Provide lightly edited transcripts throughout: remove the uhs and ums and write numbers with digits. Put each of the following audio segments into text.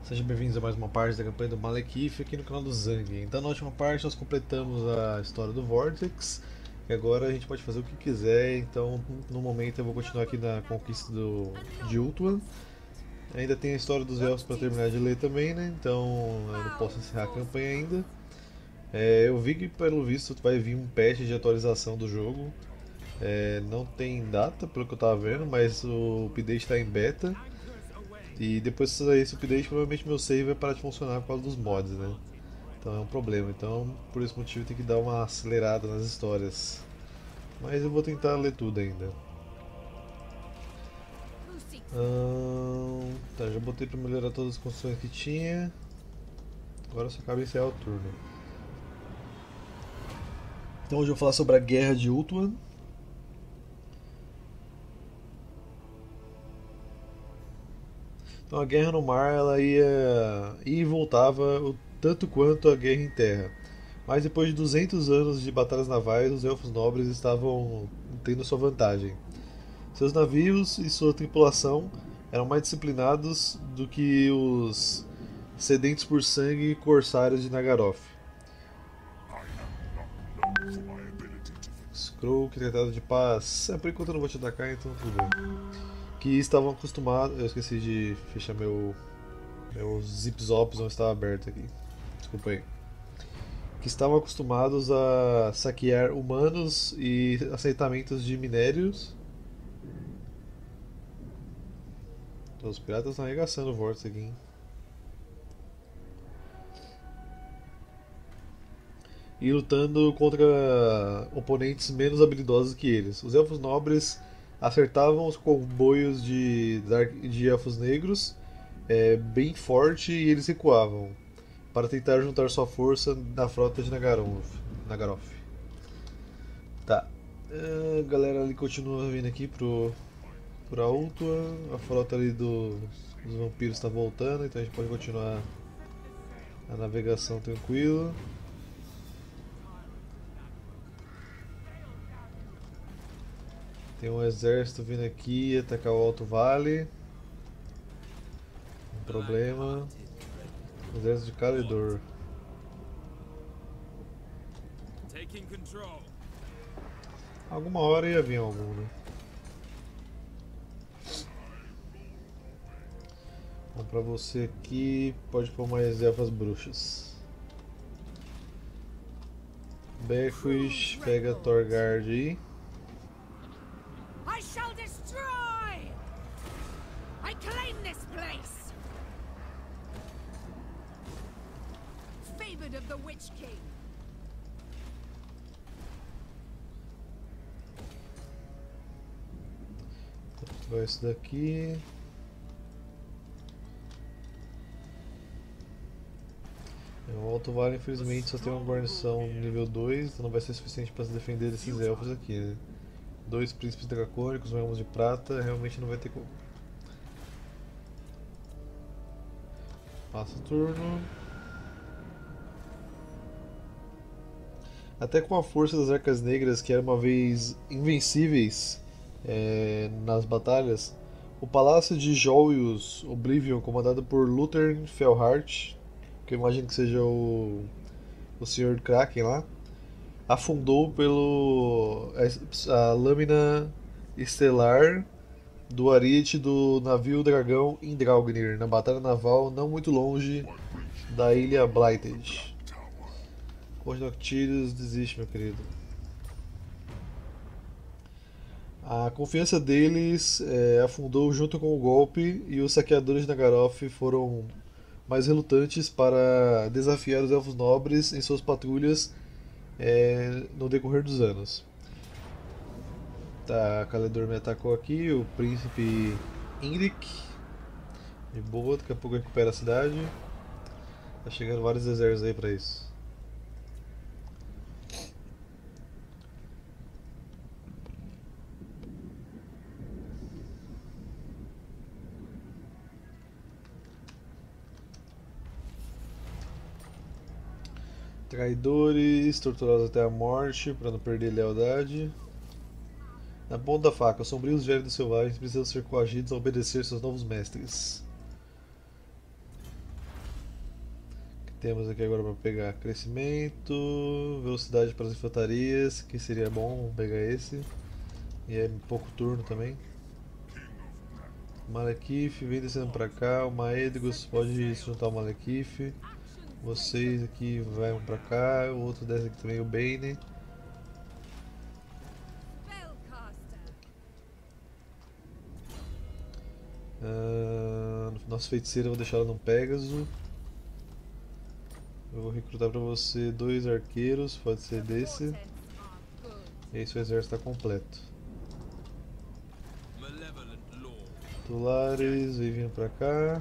Sejam bem-vindos a mais uma parte da campanha do Malekith aqui no canal do Zang. Então na última parte nós completamos a história do Vortex e agora a gente pode fazer o que quiser, então no momento eu vou continuar aqui na conquista de Ultuan. Ainda tem a história dos elfos para terminar de ler também, né? Então eu não posso encerrar a campanha ainda. Eu vi que pelo visto vai vir um patch de atualização do jogo. Não tem data pelo que eu tava vendo, mas o update está em beta. E depois que sair esse update, provavelmente meu save vai parar de funcionar por causa dos mods, né? Então é um problema. Então, por esse motivo, tem que dar uma acelerada nas histórias. Mas eu vou tentar ler tudo ainda. Tá, já botei pra melhorar todas as construções que tinha. Agora só cabe encerrar o turno. Então hoje eu vou falar sobre a Guerra de Ultuan. Então a guerra no mar ela ia e voltava o tanto quanto a guerra em terra. Mas depois de 200 anos de batalhas navais, os elfos nobres estavam tendo sua vantagem. Seus navios e sua tripulação eram mais disciplinados do que os sedentos por sangue corsários de Nagaroth. Skrull, que tratado de paz. Por enquanto eu não vou te atacar, então tudo bem. Que estavam acostumados. Eu esqueci de fechar meu zip-zops não estava aberto aqui. Desculpa aí. Que estavam acostumados a saquear humanos e assentamentos de minérios. Então, os piratas estão arregaçando o Vortex aqui, hein? E lutando contra oponentes menos habilidosos que eles. Os elfos nobres acertavam os comboios de elfos negros bem forte e eles recuavam para tentar juntar sua força na frota de Nagaroth. Tá. A galera ali continua vindo aqui pra Ultua. A frota ali dos vampiros está voltando, então a gente pode continuar a navegação tranquila. Tem um exército vindo aqui atacar o Alto Vale. Um problema. Exército de Kalidor. Alguma hora ia vir algum, né? Vamos pra você aqui. Pode pôr mais elfas bruxas. Beckwith, pega Torgard aí. I shall destroy! I claim this place! Favored of the Witch King. Vai esse daqui. O Alto Vale infelizmente só tem uma guarnição nível 2, então não vai ser suficiente para se defender desses elfos aqui, né? Dois príncipes dracônicos, um elmo de prata, realmente não vai ter como. Passa o turno. Até com a força das Arcas Negras, que eram uma vez invencíveis nas batalhas, o Palácio de Joyous Oblivion, comandado por Luthern Felhart, que eu imagino que seja o Senhor Kraken lá, afundou pelo a lâmina estelar do ariete do navio dragão Indraugnir, na batalha naval não muito longe da ilha Blighted. Corte Noctilus, desiste, meu querido. A confiança deles afundou junto com o golpe e os saqueadores de Nagaroth foram mais relutantes para desafiar os elfos nobres em suas patrulhas no decorrer dos anos. Tá, a Caledor me atacou aqui, o príncipe Ingric. De boa, daqui a pouco recupera a cidade. Tá chegando vários exércitos aí pra isso. Traidores, torturados até a morte para não perder lealdade. Na ponta da faca, os sombrios gélidos selvagens precisam ser coagidos a obedecer seus novos mestres. temos aqui agora para pegar? Crescimento, velocidade para as infantarias, que seria bom, vamos pegar esse. E é pouco turno também. Malekith, vem descendo para cá. O Maedgus pode se juntar ao Malekith. Vocês aqui vão para cá. O outro desce aqui também, o Bane. Nossa feiticeira eu vou deixar ela no Pégaso. Eu vou recrutar para você 2 arqueiros, pode ser desse. E aí seu exército está completo. Tulares, vem vindo pra cá.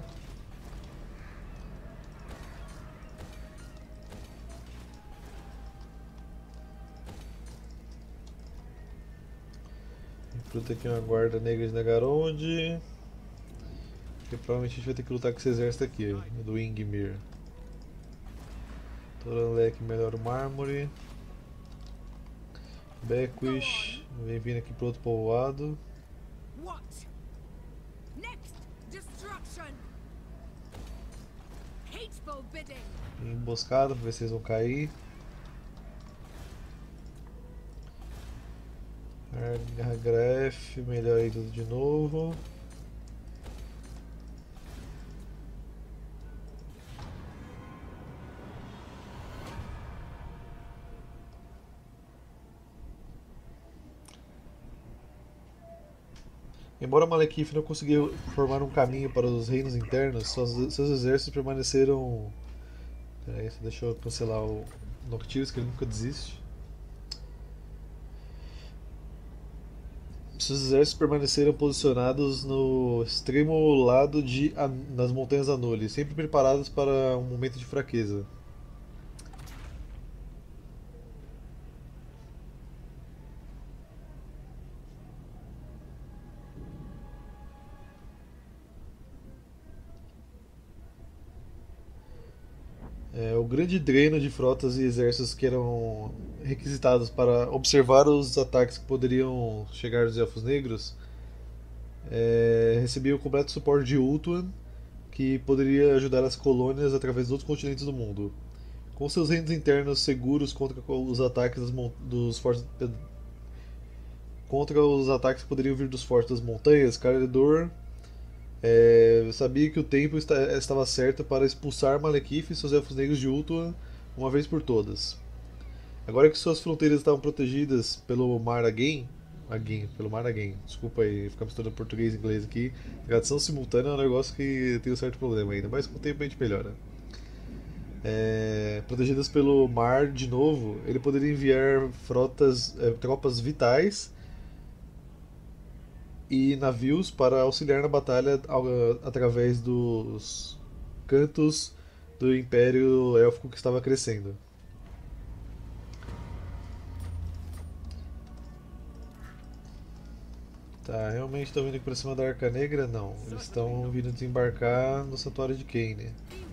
Recruta aqui uma guarda negra de Nagaronde. Porque provavelmente a gente vai ter que lutar com esse exército aqui, do Ingmir. Toranlek melhora o mármore. Bequish, vem vindo aqui pro outro povoado. Emboscada pra ver se eles vão cair. Graf, melhora aí tudo de novo. Embora Malekith não conseguiu formar um caminho para os reinos internos, seus exércitos permaneceram. Peraí, deixa eu cancelar o Noctis, que ele nunca desiste. Seus exércitos permaneceram posicionados no extremo lado das montanhas Anuli, sempre preparados para um momento de fraqueza. O grande dreno de frotas e exércitos que eram requisitados para observar os ataques que poderiam chegar dos Elfos Negros recebia o completo suporte de Ultuan, que poderia ajudar as colônias através de outros continentes do mundo. Com seus reinos internos seguros contra os ataques dos fortes contra os ataques que poderiam vir dos fortes das montanhas, Caledor sabia que o tempo estava certo para expulsar Malekith e seus elfos negros de Ultuan uma vez por todas. Agora que suas fronteiras estavam protegidas pelo Mar Again, pelo Mar Again, desculpa aí, ficar misturando português e inglês aqui, tradução simultânea é um negócio que tem um certo problema ainda, mas com o tempo a gente melhora. Protegidas pelo mar de novo, ele poderia enviar tropas vitais e navios para auxiliar na batalha através dos cantos do Império Élfico que estava crescendo. Tá, realmente estão vindo aqui pra cima da Arca Negra? Não, eles estão vindo desembarcar no Santuário de Kaine.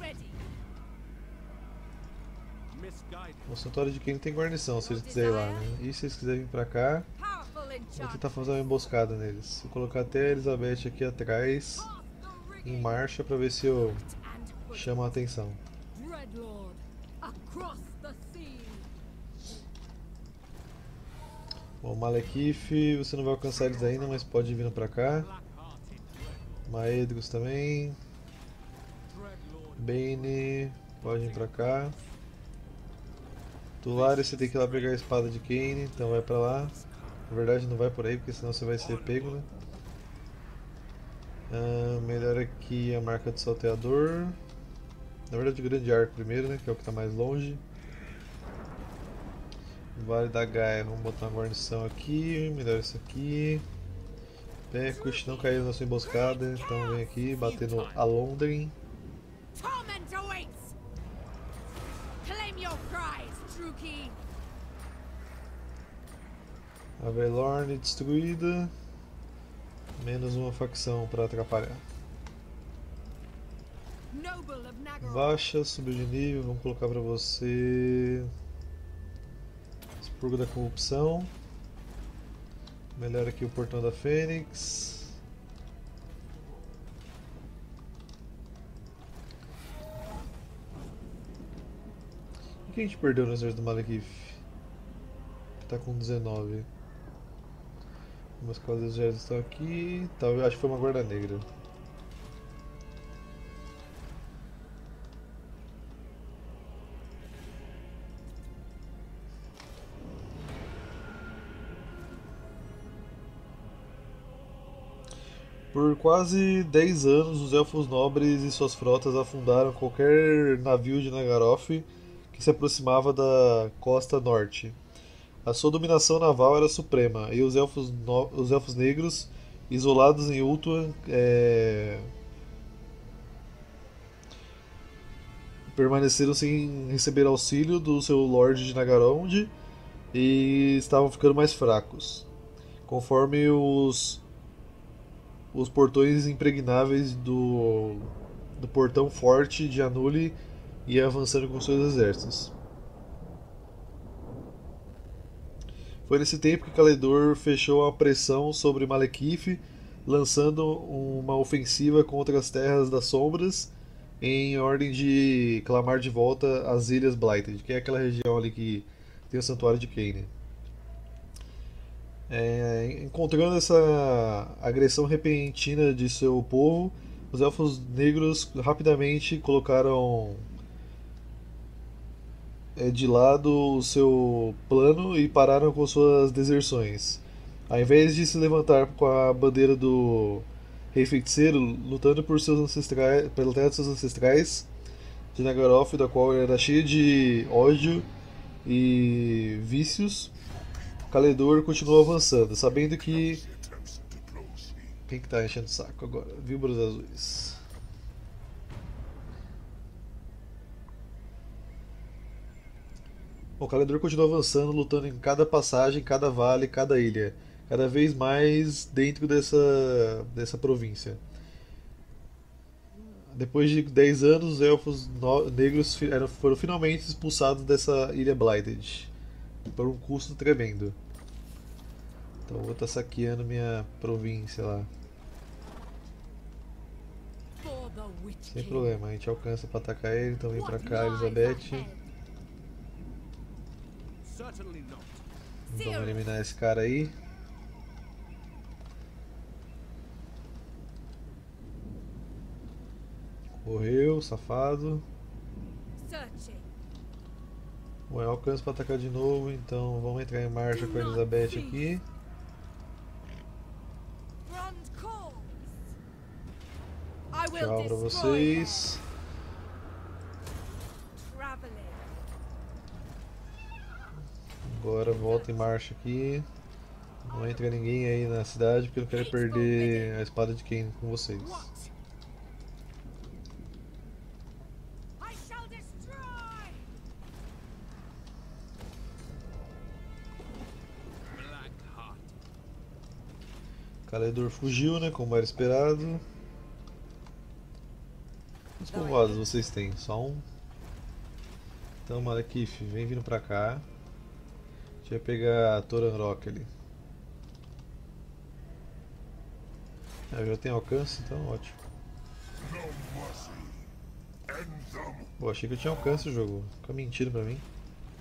O Santuário de Kaine tem guarnição, se eles quiserem ir lá, né? E se eles quiserem vir pra cá, vou tentar fazer uma emboscada neles. Vou colocar até a Elizabeth aqui atrás, em marcha, pra ver se eu chamo a atenção. Bom, Malekith, você não vai alcançar eles ainda, mas pode ir vindo pra cá. Maedgus também. Bane, pode vir pra cá. Tulares, você tem que ir lá pegar a espada de Kaine, então vai pra lá. Na verdade não vai por aí, porque senão você vai ser pego, né? Melhor aqui a marca de salteador. Na verdade o grande arco primeiro, né? Que é o que está mais longe. Vale da Gaia, vamos botar uma guarnição aqui, melhor isso aqui. Pecos não caiu na sua emboscada, então vem aqui bater no Alondrin. A Velorn destruída. Menos uma facção para atrapalhar. Baixa, subiu de nível, vamos colocar para você Expurgo da Corrupção. Melhora aqui o Portão da Fênix. que a gente perdeu no exército do Malekith? Tá com 19. Umas coisas já estão aqui. Talvez, acho que foi uma guarda negra. Por quase 10 anos, os elfos nobres e suas frotas afundaram qualquer navio de Nagaroth que se aproximava da costa norte. A sua dominação naval era suprema, e os elfos negros, isolados em Ultuan, permaneceram sem receber auxílio do seu Lorde de Nagarond e estavam ficando mais fracos, conforme os portões impregnáveis do portão forte de Anuli ia avançando com seus exércitos. Foi nesse tempo que Caledor fechou a pressão sobre Malekith, lançando uma ofensiva contra as Terras das Sombras, em ordem de clamar de volta as Ilhas Blighted, que é aquela região ali que tem o Santuário de Kaine. Encontrando essa agressão repentina de seu povo, os Elfos Negros rapidamente colocaram de lado o seu plano e pararam com suas deserções. Ao invés de se levantar com a bandeira do Rei Feiticeiro, lutando por seus ancestrais, pela terra de seus ancestrais, de Nagaroth, da qual era cheia de ódio e vícios, Caledor continuou avançando, sabendo que. Quem que tá enchendo o saco agora? Víboras azuis. O Caledor continua avançando, lutando em cada passagem, cada vale, cada ilha, cada vez mais dentro dessa província. Depois de 10 anos, os elfos negros foram finalmente expulsados dessa ilha Blighted, por um custo tremendo. Então eu vou estar saqueando minha província lá. Sem problema, a gente alcança para atacar ele, então vem pra cá, Elizabeth. Vamos eliminar esse cara aí. Morreu, safado. Bom, eu alcanço para atacar de novo, então vamos entrar em marcha com a Elizabeth aqui. Tchau pra vocês. Agora volta em marcha aqui. Não entra ninguém aí na cidade porque eu não quero perder a espada de Kaine com vocês. Caledor fugiu, né? Como era esperado. Quantos povoados vocês têm? Só um? Então, Malekith, vem vindo pra cá. A gente vai pegar a Toranrock ali. Eu já tenho alcance, então ótimo. Pô, achei que eu tinha alcance o jogo. Fica mentindo pra mim.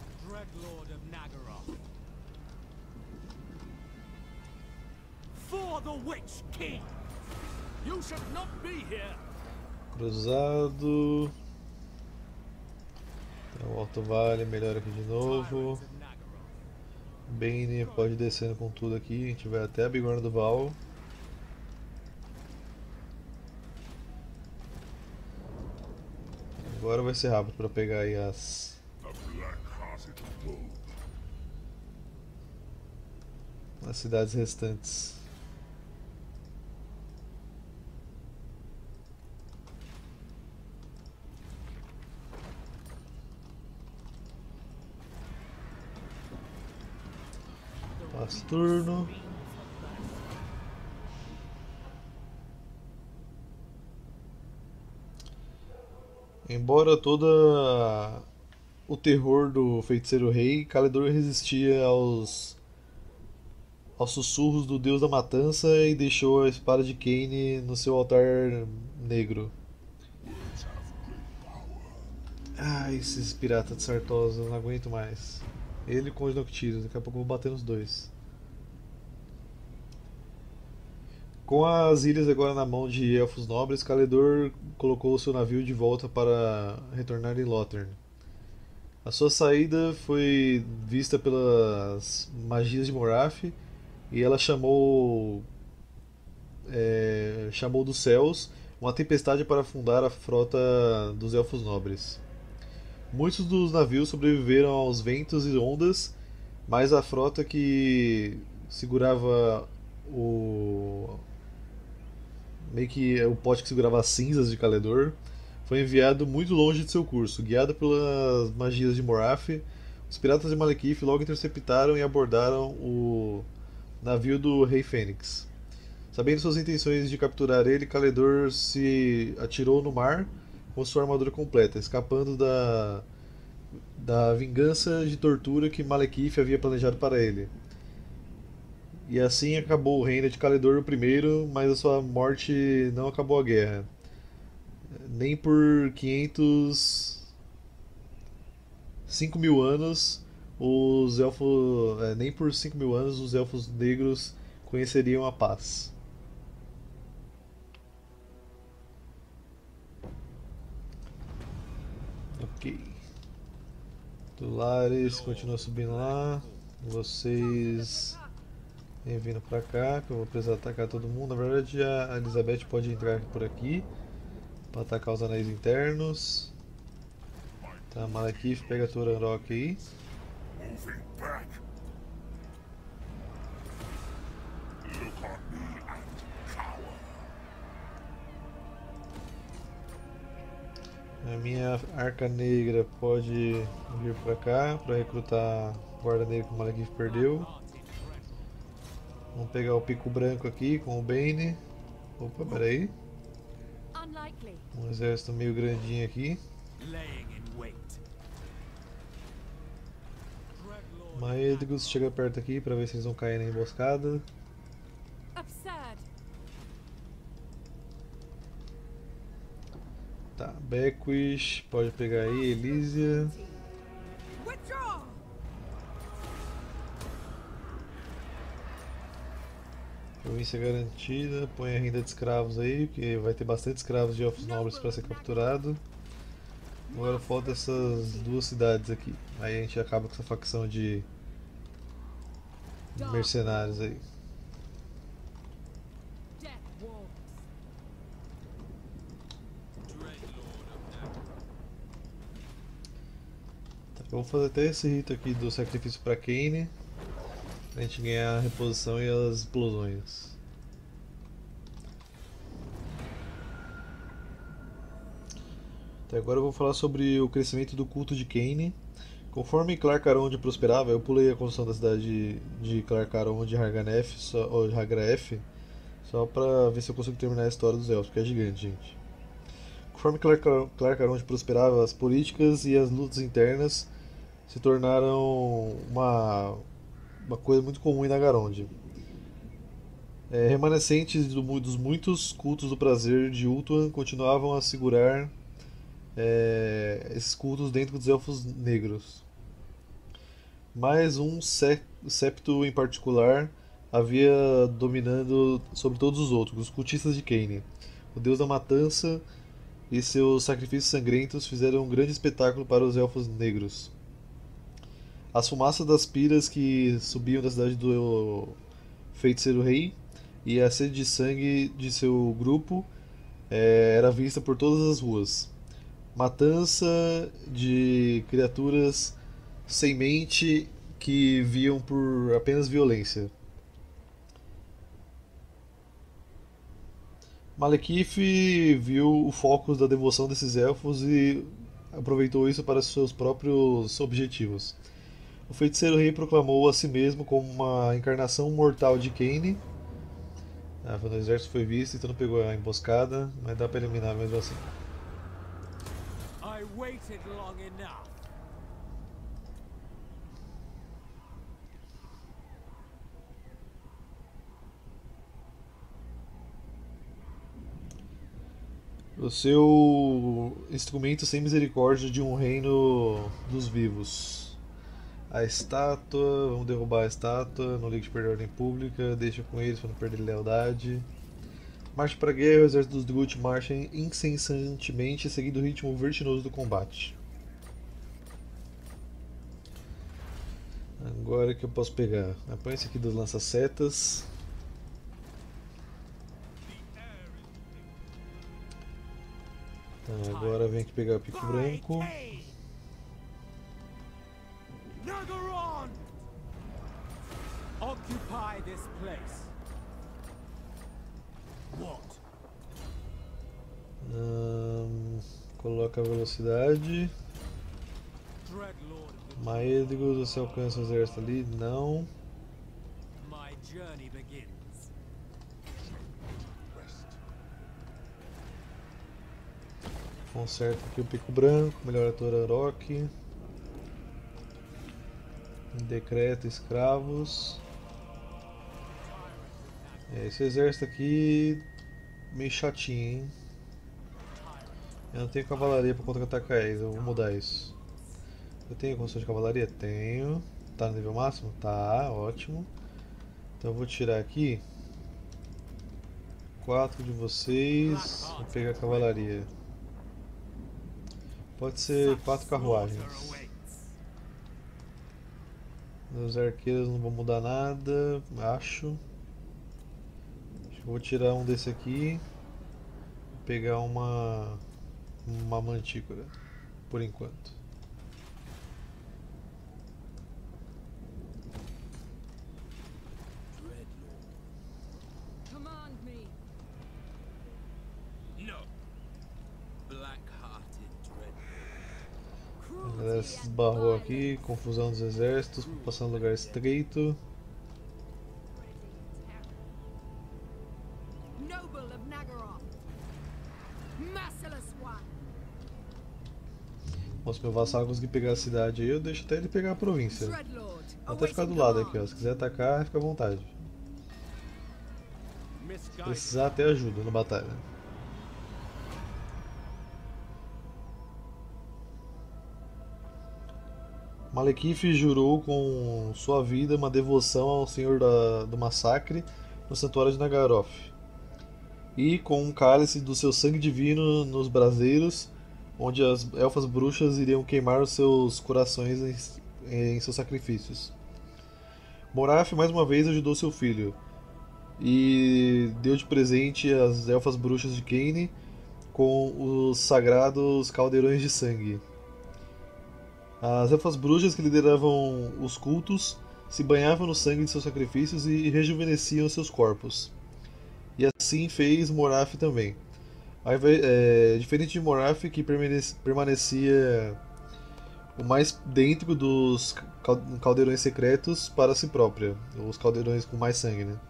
Cruzado. Então, o Alto Vale melhora aqui de novo. Bane pode ir descendo com tudo aqui. A gente vai até a Bigorna do Val. Agora vai ser rápido para pegar aí as cidades restantes. Passa turno. Embora toda o terror do Feiticeiro Rei, Caledor resistia aos sussurros do Deus da Matança e deixou a espada de Kaine no seu altar negro. Ah, esses piratas de Sartosa, eu não aguento mais. Ele com os Noctiros, daqui a pouco eu vou bater nos dois. Com as ilhas agora na mão de elfos nobres, Caledor colocou seu navio de volta para retornar em Lothern. A sua saída foi vista pelas magias de Morath e ela chamou dos céus uma tempestade para afundar a frota dos elfos nobres. Muitos dos navios sobreviveram aos ventos e ondas, mas a frota que segurava o meio que o pote que segurava as cinzas de Caledor foi enviado muito longe de seu curso. Guiado pelas magias de Morath, os piratas de Malekith logo interceptaram e abordaram o navio do Rei Fênix. Sabendo suas intenções de capturar ele, Caledor se atirou no mar com sua armadura completa, escapando da vingança de tortura que Malekith havia planejado para ele. E assim acabou o reino de Caledor I, mas a sua morte não acabou a guerra. Nem por 5.000 anos nem por 5.000 anos os elfos negros conheceriam a paz. Ok. Tulares continua subindo lá. Vocês vem vindo pra cá, que eu vou precisar atacar todo mundo. Na verdade, a Elizabeth pode entrar por aqui para atacar os anéis internos. Tá, Malekith pega a Turanrock aí. Moving back. Look on me and cower. A minha Arca Negra pode vir pra cá para recrutar o Guarda Negra que o Malekith perdeu. Vamos pegar o Pico Branco aqui com o Bane. Opa, peraí. Unlikely. Um exército meio grandinho aqui. Laying in wait. Maedgus chega perto aqui para ver se eles vão cair na emboscada. Absurd. Tá, Bequish pode pegar aí, Elysia. Withdraw. Província garantida, põe a renda de escravos aí, porque vai ter bastante escravos de elfos nobres para ser capturado. Agora falta essas duas cidades aqui. Aí a gente acaba com essa facção de mercenários aí. Death walks. Tá, eu vou fazer até esse rito aqui do sacrifício para Kaine, pra gente ganhar a reposição e as explosões. Até agora eu vou falar sobre o crescimento do culto de Kaine. Conforme Clark-Aronde prosperava, eu pulei a construção da cidade de Clark-Aronde de Hagraef, só pra ver se eu consigo terminar a história dos elfos, porque é gigante, gente. Conforme Clark-Aronde prosperava, as políticas e as lutas internas se tornaram uma coisa muito comum em Nagaronde. Remanescentes dos muitos cultos do prazer de Ultuan continuavam a segurar esses cultos dentro dos elfos negros. Mas um septo em particular havia dominando sobre todos os outros, os cultistas de Kaine. O deus da matança e seus sacrifícios sangrentos fizeram um grande espetáculo para os elfos negros. As fumaças das piras que subiam da cidade do feiticeiro rei e a sede de sangue de seu grupo era vista por todas as ruas. Matança de criaturas sem mente que viam por apenas violência. Malekith viu o foco da devoção desses elfos e aproveitou isso para seus próprios objetivos. O feiticeiro rei proclamou a si mesmo como uma encarnação mortal de Kaine. O exército foi visto, então não pegou a emboscada, mas dá para eliminar mesmo assim. I waited long enough. O seu instrumento sem misericórdia de um reino dos vivos. A estátua, vamos derrubar a estátua, não ligue de perder a ordem pública, deixa com eles para não perder lealdade. Marche para a guerra, o exército dos Druid marcha incessantemente, seguindo o ritmo vertiginoso do combate. Agora que eu posso pegar? Põe esse aqui dos lança-setas. Então, agora vem aqui pegar o pico branco. Nagaron! Occupy this place. What? Coloca a velocidade. Dreadlord of the Maedrigos, você alcança o exército ali? Não. My journey begins. Conserta aqui o pico branco, melhora a Torarok. Decreta escravos. Esse exército aqui meio chatinho, hein? Eu não tenho cavalaria para contra-atacar eles, eu vou mudar isso. Eu tenho construção de cavalaria? Tenho. Tá no nível máximo? Tá, ótimo. Então eu vou tirar aqui 4 de vocês. Vou pegar a cavalaria. Pode ser 4 carruagens. Os arqueiros não vão mudar nada, acho. Acho que eu vou tirar um desse aqui. Pegar uma mantícora, por enquanto. Command me. No. Black-hearted Dreadlord. A galera se esbarrou aqui, confusão dos exércitos, passando lugar estreito. Noble of Nagaron. Merciless one. Bom, se meu vassalo conseguir pegar a cidade aí, eu deixo até ele pegar a província. Dreadlord. Vou até ficar do lado aqui, ó. Se quiser atacar, fica à vontade. Se Misguided. precisar, até ajuda na batalha. Malekith jurou com sua vida uma devoção ao Senhor do Massacre no Santuário de Nagaroth. E com um cálice do seu sangue divino nos braseiros, onde as elfas bruxas iriam queimar os seus corações em seus sacrifícios. Morath mais uma vez ajudou seu filho e deu de presente as elfas bruxas de Kaine com os sagrados caldeirões de sangue. As elfas bruxas que lideravam os cultos se banhavam no sangue de seus sacrifícios e rejuvenesciam seus corpos. E assim fez Morath também. Diferente de Morath, que permanecia o mais dentro dos caldeirões secretos para si própria, os caldeirões com mais sangue, né?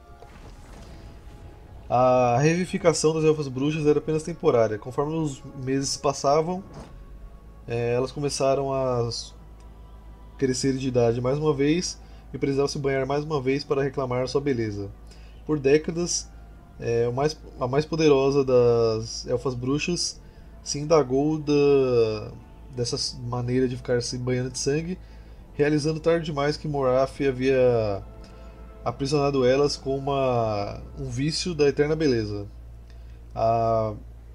A revivificação das elfas bruxas era apenas temporária. Conforme os meses passavam, elas começaram a crescer de idade mais uma vez e precisavam se banhar mais uma vez para reclamar sua beleza. Por décadas, a mais poderosa das elfas bruxas se indagou dessa maneira de ficar se banhando de sangue, realizando tarde demais que Morath havia aprisionado elas com um vício da eterna beleza. A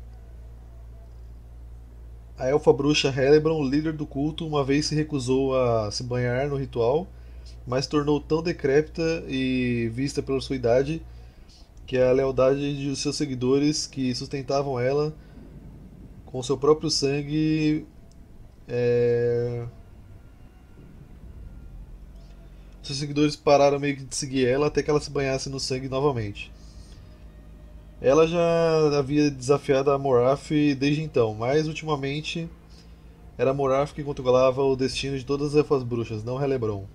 elfa bruxa Hellebron, líder do culto, uma vez se recusou a se banhar no ritual, mas se tornou tão decrépita e vista pela sua idade que a lealdade de seus seguidores, que sustentavam ela com seu próprio sangue, seus seguidores pararam meio que de seguir ela até que ela se banhasse no sangue novamente. Ela já havia desafiado a Morath desde então, mas ultimamente era Morath que controlava o destino de todas as elfas bruxas, não Hellebron.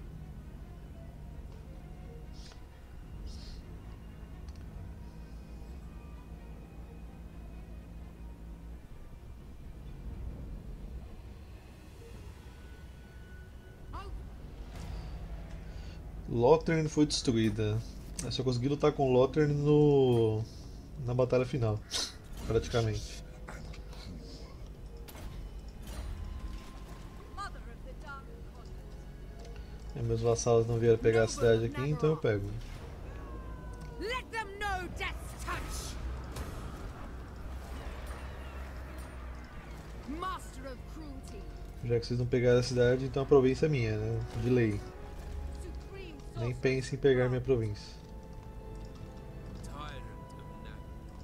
Lothern foi destruída. Eu só consegui lutar com Lothern na batalha final, praticamente. Meus vassalos não vieram pegar a cidade aqui, então eu pego. Let them know death's touch. Master of cruelty. Já que vocês não pegaram a cidade, então a província é minha, né? De lei. Supreme Nem sorcerer. pense em pegar minha província. Tyrant of Nagara.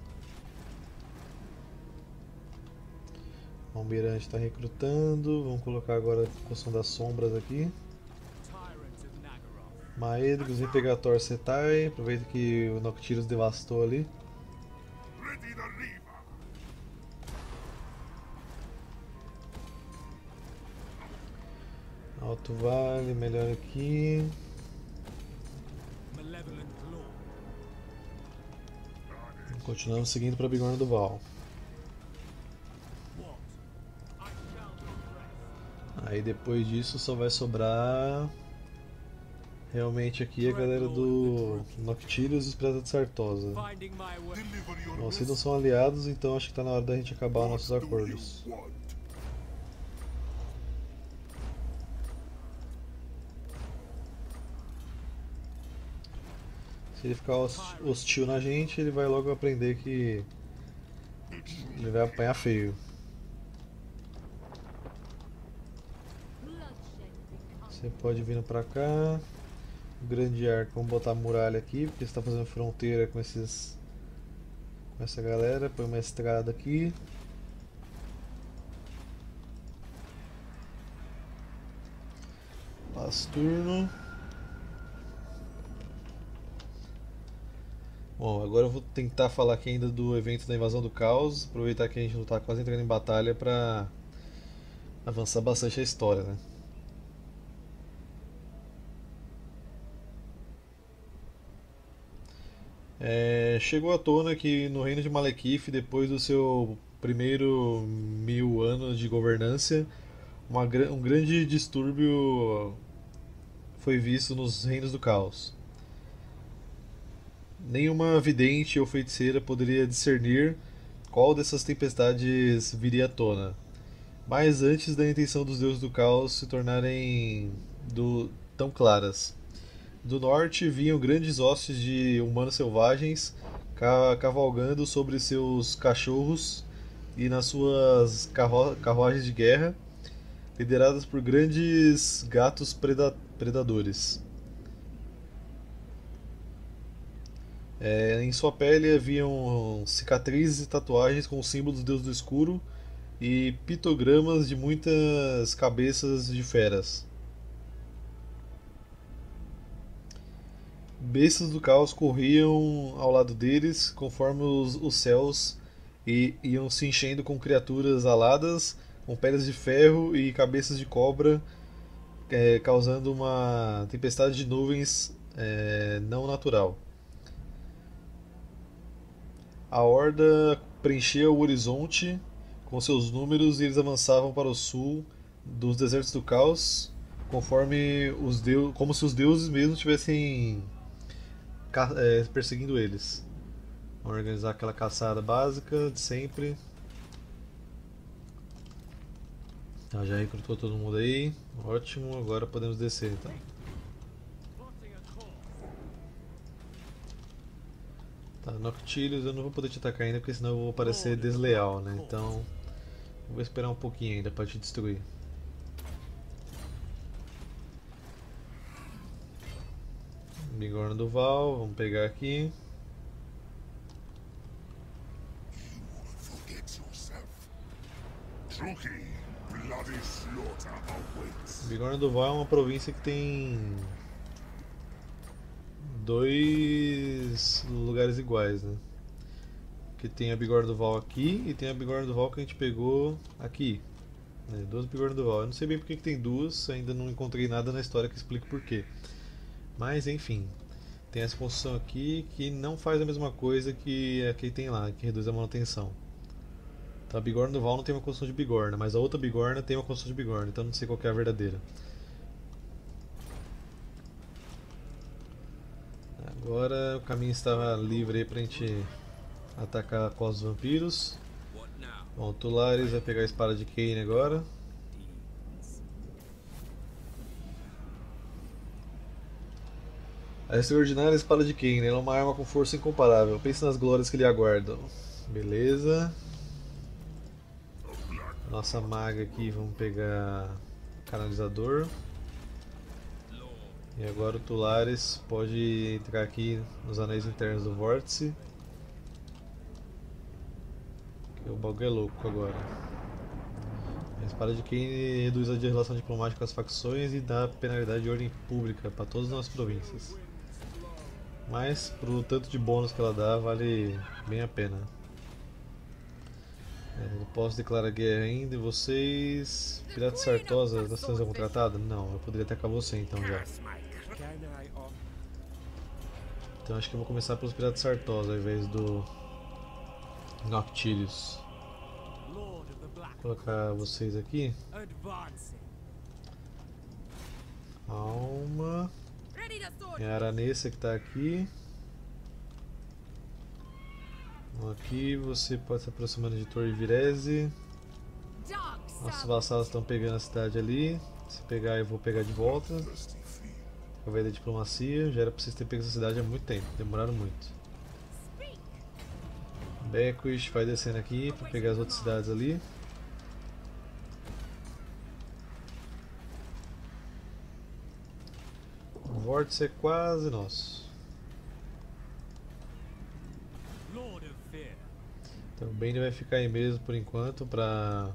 O Almirante está recrutando. Vamos colocar agora a questão das sombras aqui. Tyrant of Nagara. Maedgos vem pegar Thor Setai. Aproveita que o Noctilus devastou ali. Ready the lever. Alto Vale, melhor aqui. Malevolent Claw. Continuamos seguindo para Bigorna do Val. What? I shall not rest. Aí depois disso só vai sobrar realmente aqui a galera do Noctilus e os Piratas de Sartosa. Finding my way. Deliver your Bom, vocês não message. são aliados, então acho que está na hora da gente acabar nossos What do acordos. you want? Se ele ficar hostil na gente, ele vai logo aprender que ele vai apanhar feio. Bloodshed becomes Você pode vir pra cá. O grande arco, vamos botar a muralha aqui, porque você está fazendo fronteira com essa galera. Põe uma estrada aqui. Passa turno. Bom, agora eu vou tentar falar aqui ainda do evento da invasão do caos. Aproveitar que a gente não está quase entrando em batalha para avançar bastante a história, né? Chegou à tona que no reino de Malekith, depois do seu primeiro 1000 anos de governância, um grande distúrbio foi visto nos reinos do caos. Nenhuma vidente ou feiticeira poderia discernir qual dessas tempestades viria à tona. Mas antes da intenção dos deuses do caos se tornarem tão claras. Do norte vinham grandes hostes de humanos selvagens cavalgando sobre seus cachorros e nas suas carruagens de guerra, lideradas por grandes gatos predadores. Em sua pele haviam cicatrizes e tatuagens com símbolos do Deus do Escuro e pictogramas de muitas cabeças de feras. Bestas do caos corriam ao lado deles conforme os céus iam se enchendo com criaturas aladas, com peles de ferro e cabeças de cobra, causando uma tempestade de nuvens não natural. A horda preenchia o horizonte com seus números e eles avançavam para o sul dos desertos do caos, como se os deuses mesmos estivessem perseguindo eles. Vamos organizar aquela caçada básica de sempre. Já recrutou todo mundo aí. Ótimo, agora podemos descer então. Plotting a course. Tá, Noctilus eu não vou poder te atacar ainda porque senão eu vou parecer desleal, né? Então vou esperar um pouquinho ainda para te destruir. Bigorna do Val, vamos pegar aqui. Forget yourself. Truki, bloody slaughter awaits. Bigorna do Val é uma província que tem dois lugares iguais, né? Que tem a Bigorna do Val aqui e tem a Bigorna do Val que a gente pegou aqui. Né? Duas Bigorna do Val. Eu não sei bem porque que tem duas, ainda não encontrei nada na história que explique porquê. Mas enfim, tem essa construção aqui que não faz a mesma coisa que a que tem lá, que reduz a manutenção. Então a Bigorna do Val não tem uma construção de Bigorna, mas a outra Bigorna tem uma construção de Bigorna, então não sei qual que é a verdadeira. Agora o caminho estava livre aí pra gente atacar com os vampiros. What now? Bom, o Tulares vai pegar a espada de Kane agora. A extraordinária espada de Kain, ela é uma arma com força incomparável. Pense nas glórias que lhe aguardam. Beleza. Nossa maga aqui, vamos pegar canalizador. E agora o Tulares pode entrar aqui nos anéis internos do vórtice. Que o bagulho é louco agora. A espada de Kain reduz a relação diplomática com as facções e dá penalidade de ordem pública para todas as nossas províncias. Mas pro tanto de bônus que ela dá, vale bem a pena. Não posso declarar guerra ainda e vocês... Pirata Sartosa, nós temos algum tratado? Não, eu poderia atacar você então já. Então acho que eu vou começar pelos Piratas Sartosa ao invés do Noctilius. Vou colocar vocês aqui. Calma. É a Aranessa que está aqui. Aqui você pode se aproximando de Torre Virese. Nossos vassalos estão pegando a cidade ali. Se pegar eu vou pegar de volta. Vai da diplomacia. Já era para vocês terem pego essa cidade há muito tempo. Demoraram muito. Beckwith vai descendo aqui para pegar as outras cidades ali. O vórtice é quase nosso. Então o Bane vai ficar aí mesmo por enquanto para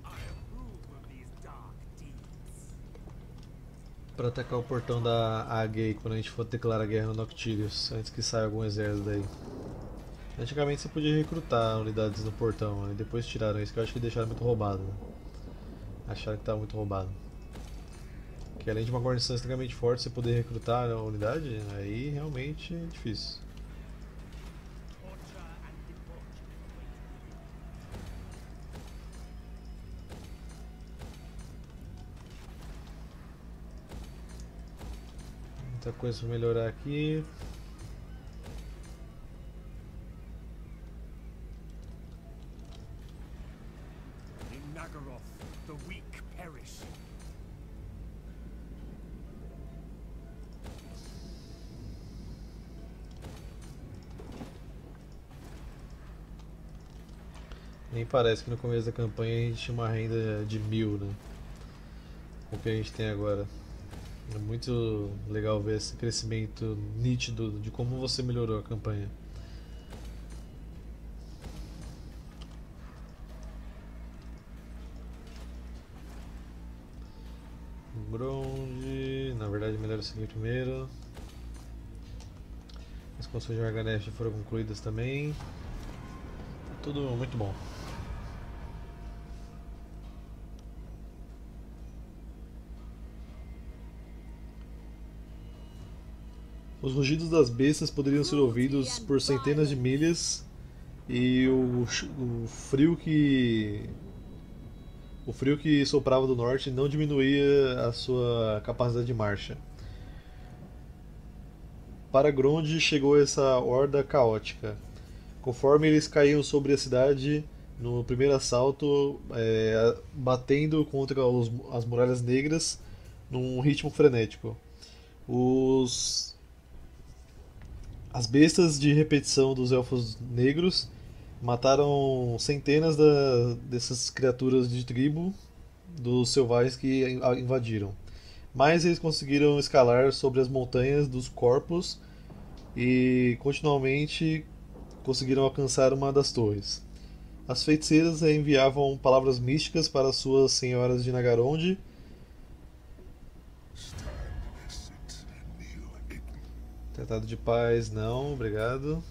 atacar o portão da Agay quando a gente for declarar guerra no Noctilius, antes que saia algum exército daí. Antigamente você podia recrutar unidades no portão, e depois tiraram isso, que eu acho que deixaram muito roubado. Né? Acharam que estava muito roubado. Que além de uma guarnição extremamente forte, você poder recrutar a unidade, aí realmente é difícil. Muita coisa para melhorar aqui. In Nagaroth, the weak perish. Nem parece que no começo da campanha a gente tinha uma renda de 1000, né? O que a gente tem agora. É muito legal ver esse crescimento nítido de como você melhorou a campanha. Bronze, na verdade melhor eu seguir primeiro. As construções de Arganesh foram concluídas também. Tudo muito bom. Os rugidos das bestas poderiam ser ouvidos por centenas de milhas e o frio que soprava do norte não diminuía a sua capacidade de marcha. Para Grond chegou essa horda caótica. Conforme eles caíam sobre a cidade no primeiro assalto, batendo contra as muralhas negras num ritmo frenético. As bestas de repetição dos elfos negros mataram centenas dessas criaturas de tribo dos selvagens que invadiram. Mas eles conseguiram escalar sobre as montanhas dos corpos e continuamente conseguiram alcançar uma das torres. As feiticeiras enviavam palavras místicas para suas senhoras de Nagaronde. Tratado de paz, não, obrigado.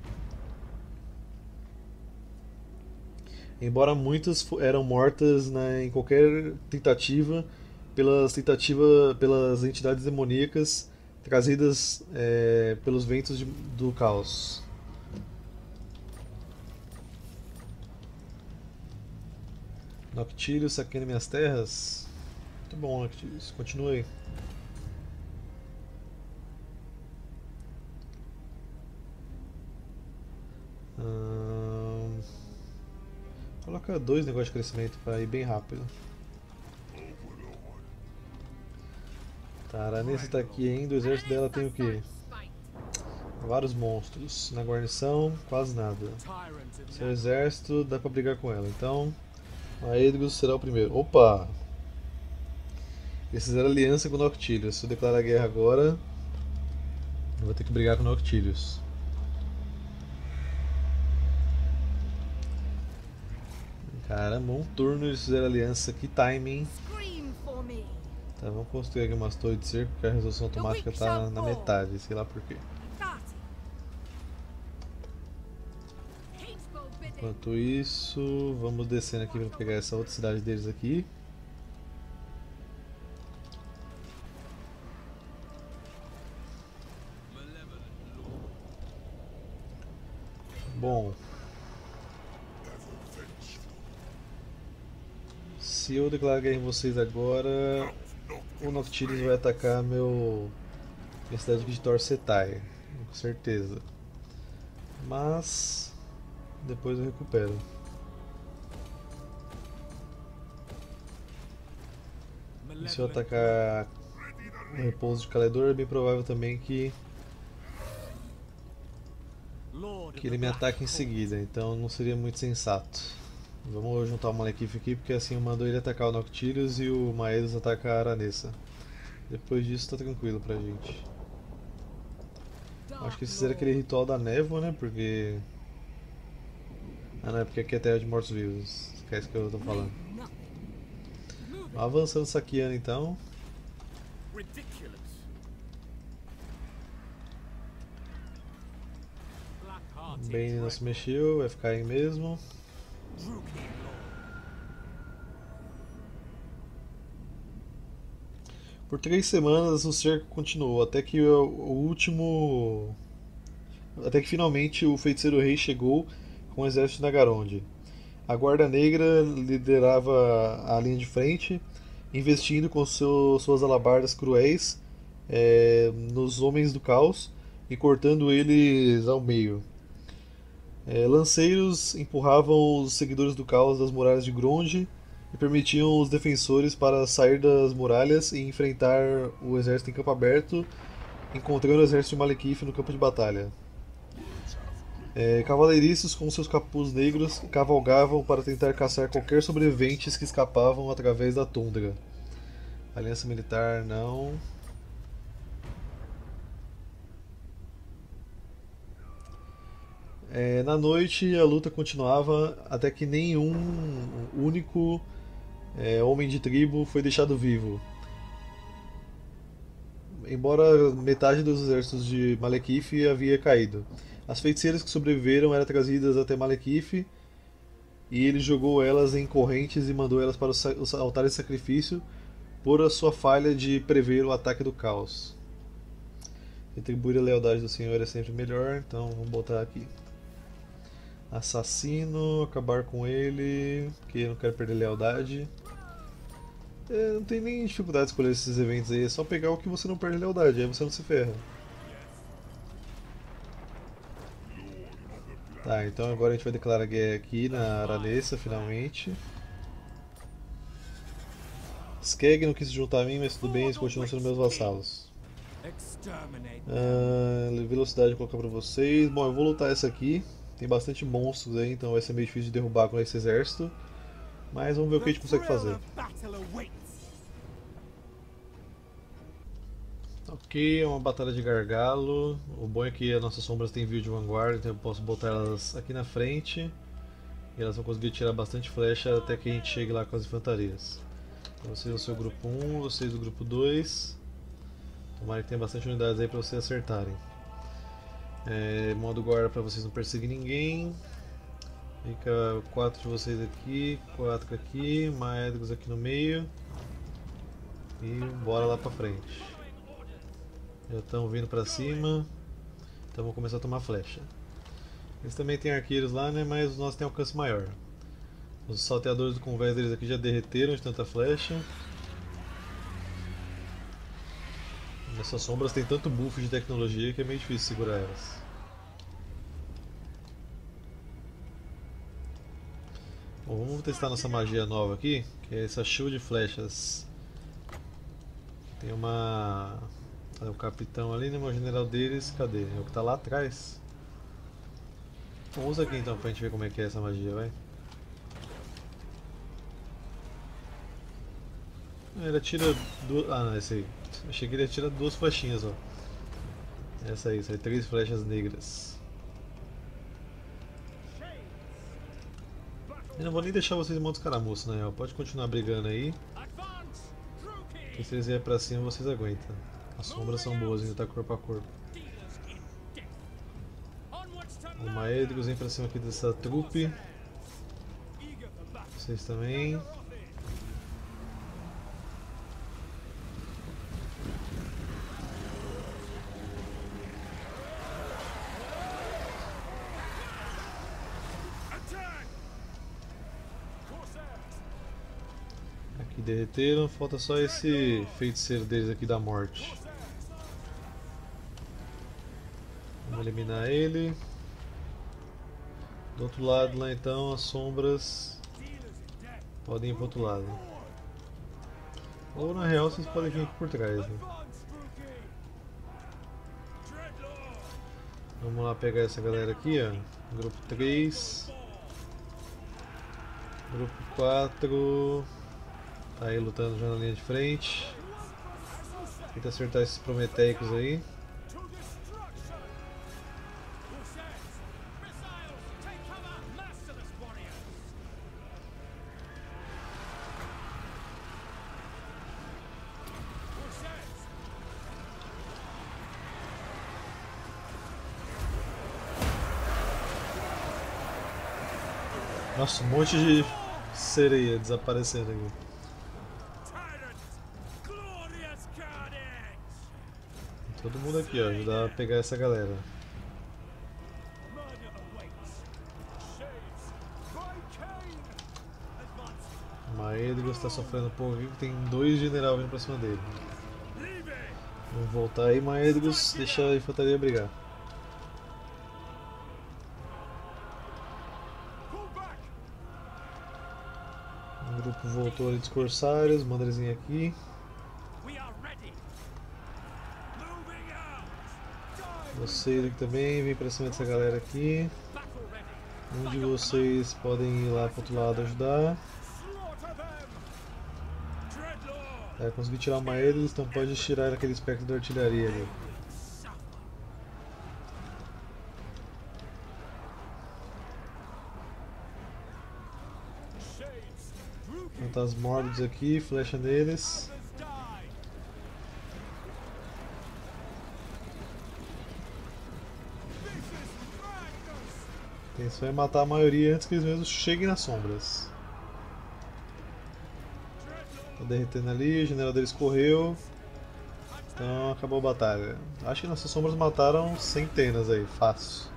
Embora muitas eram mortas em qualquer tentativa, pelas entidades demoníacas trazidas pelos ventos do caos. Noctilius saqueando minhas terras? Muito bom, Noctilius, continue. Coloca 2 negócios de crescimento para ir bem rápido. Tá, a Aranessa tá aqui ainda, o exército dela tem o quê? Vários monstros. Na guarnição, quase nada. Tyrant of Seu exército, dá pra brigar com ela. Então, Aedgus será o primeiro. Opa! Eles fizeram aliança com o Noctilius. Se eu declarar guerra agora, eu vou ter que brigar com o Noctilius. Caramba, um turno eles fizeram aliança. Que timing! Scream for me. Tá, vamos construir aqui umas torres de cerco, porque a resolução automática tá na metade, sei lá porquê. 30. Hateful bidding. Enquanto isso, vamos descendo aqui para pegar essa outra cidade deles aqui. Bom, se eu declarar guerra em vocês agora, o Noctilius vai atacar minha cidade aqui de Torcetai, com certeza. Mas depois eu recupero. E se eu atacar o repouso de Caledor, é bem provável também que ele me ataque em seguida, então não seria muito sensato. Vamos juntar o Malekith aqui, porque assim eu mando ele atacar o Noctilius e o Maedus atacar a Aranessa. Depois disso tá tranquilo pra gente. Acho que eles fizeram aquele ritual da névoa, né? Porque... Ah não, é porque aqui é terra de mortos-vivos. Esquece que eu tô falando. Avançando saqueando então. ridiculous. Black-hearted Bane não se mexeu, vai ficar aí mesmo. Druchii Por 3 semanas o cerco continuou, até que o último. Até que finalmente o feiticeiro rei chegou com o exército de Nagaronde. A Guarda Negra liderava a linha de frente, investindo com suas alabardas cruéis nos homens do caos e cortando eles ao meio. Lanceiros empurravam os seguidores do caos das muralhas de Gronde e permitiam os defensores para sair das muralhas e enfrentar o exército em campo aberto, encontrando o exército de Malekith no campo de batalha. Cavaleiristas com seus capuz negros cavalgavam para tentar caçar qualquer sobreviventes que escapavam através da tundra. Aliança militar não. Na noite a luta continuava até que nenhum único homem de tribo foi deixado vivo. Embora metade dos exércitos de Malekith havia caído. As feiticeiras que sobreviveram eram trazidas até Malekith e ele jogou elas em correntes e mandou elas para os altares de sacrifício por a sua falha de prever o ataque do caos. Retribuir a lealdade do Senhor é sempre melhor, então vamos botar aqui. Assassino, acabar com ele, porque eu não quero perder lealdade. Não tem nem dificuldade de escolher esses eventos aí, é só pegar o que você não perde lealdade, aí você não se ferra. Tá, então agora a gente vai declarar guerra aqui na Aranessa, finalmente. Skeg não quis se juntar a mim, mas tudo bem, eles continuam sendo meus vassalos. exterminate. Velocidade eu vou colocar pra vocês. Bom, eu vou lutar essa aqui. Tem bastante monstros aí, então vai ser meio difícil de derrubar com esse exército. Mas vamos ver o que a gente consegue fazer. Ok, é uma batalha de gargalo. O bom é que as nossas sombras têm view de vanguarda, então eu posso botar elas aqui na frente. E elas vão conseguir tirar bastante flecha até que a gente chegue lá com as infantarias. Então vocês do seu grupo 1, vocês do grupo 2. Tomara que tenha bastante unidades aí para vocês acertarem. Modo guarda para vocês não perseguir ninguém. Fica 4 de vocês aqui, 4 aqui, Maedgus aqui no meio. E bora lá pra frente. Já estão vindo pra cima. Então vamos começar a tomar flecha. Eles também têm arqueiros lá, né? Mas os nossos têm alcance maior. Os salteadores do convés deles aqui já derreteram de tanta flecha. Essas sombras têm tanto buff de tecnologia que é meio difícil segurar elas. Bom, vamos testar nossa magia nova aqui, que é essa shield de flechas. Tem uma Cadê o capitão ali, né? O general deles, cadê? É o que tá lá atrás. Então, usa aqui então pra gente ver como é que é essa magia, vai. Ele atira duas. Ah, não, esse aí. Achei que ele atira duas flechinhas, ó. Essa aí, sai 3 flechas negras. Eu não vou nem deixar vocês em modo escaramuço, na real. Pode continuar brigando aí. Advance! Que Druki! se eles vierem pra cima, vocês aguentam. As sombras são boas, ainda tá corpo a corpo. Dealers in death. Onwards to O Maedricos vem pra cima aqui dessa trupe. eager for battle. Vocês também. Attack! Corsairs! Aqui derreteram, falta só esse feiticeiro deles aqui da morte. Corsairs! Vamos eliminar ele. Do outro lado lá então as sombras Dealers in death. podem ir pro outro lado. Ou na real vocês podem vir aqui por trás, né? Advance, Druki! Dreadlord! Vamos lá pegar essa galera aqui, ó. Grupo 3. Grupo 4. Tá aí lutando já na linha de frente. Tenta acertar esses prometeicos aí. To destruction! Corsairs! Missiles! Take cover! Masterless warriors! Corsairs! Nossa, um monte de sereia desaparecendo aqui. Tyrants! Glorious carnage! Todo mundo aqui, ó, ajudar a pegar essa galera. Murder awaits! Shades! By Cain! Advance! O Maedricos tá sofrendo um pouco aqui, tem 2 generais vindo pra cima dele. Leave it! Vamos voltar aí, Maedricos, deixa a infantaria brigar. Pull back! O grupo voltou ali dos corsários, manda eles vir aqui. We are ready! Moving out! Die! Vocês aqui também, vem pra cima dessa galera aqui. Battle ready! Um de vocês podem ir lá pro outro lado ajudar. Slaughter them! Dreadlord! Consegui tirar o Maedricos, então pode tirar aquele espectro da artilharia ali. Suffer! Shades! Druki! Matar os Mordos aqui, flecha neles. Others die! This is madness! A intenção é matar a maioria antes que eles mesmos cheguem nas sombras. Tá derretendo ali, o general deles correu. Então acabou a batalha. Acho que nossas sombras mataram centenas aí, fácil.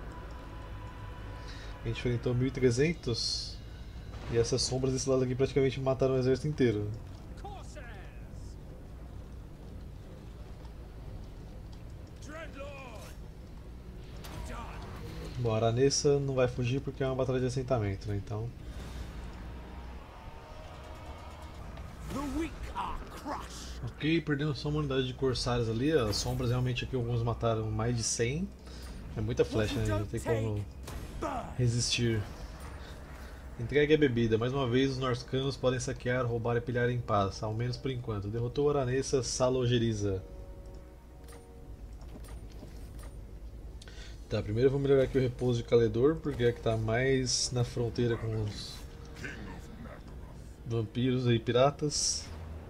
A gente enfrentou 1300 e essas sombras desse lado aqui praticamente mataram o exército inteiro. Corsairs! Dreadlord! Done! Bom, a Aranessa não vai fugir porque é uma batalha de assentamento, né? Então. The weak are crushed! Ok, perdemos só uma unidade de corsários ali. As sombras realmente aqui alguns mataram mais de 100. É muita flecha, né? Não tem como resistir. Entregue a bebida. Mais uma vez, os norcanos podem saquear, roubar e pilhar em paz, ao menos por enquanto. Derrotou a Aranessa Salogeriza. Tá, primeiro eu vou melhorar aqui o repouso de Caledor, porque é que tá mais na fronteira com os King of Naggaroth. vampiros e piratas.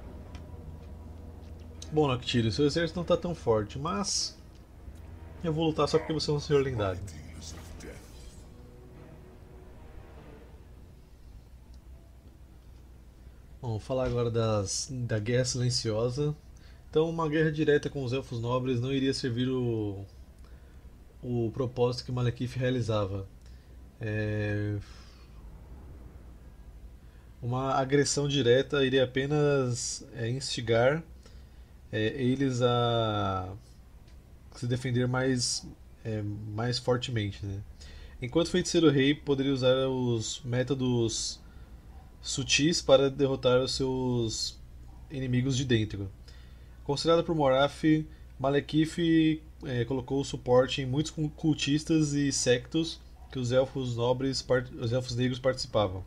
Bom, Noctilio, seu exército não tá tão forte, mas eu vou lutar só porque você é um senhor lendário. Dealers of death. Bom, vamos falar agora da Guerra Silenciosa. Então, uma guerra direta com os Elfos Nobres não iria servir o propósito que Malekith realizava. Uma agressão direta iria apenas instigar eles a se defender mais fortemente, né? Enquanto o Feiticeiro Rei poderia usar os métodos sutis para derrotar os seus inimigos de dentro. Considerada por Moraph Malekith colocou suporte em muitos cultistas e sectos que os elfos nobres, os elfos negros participavam,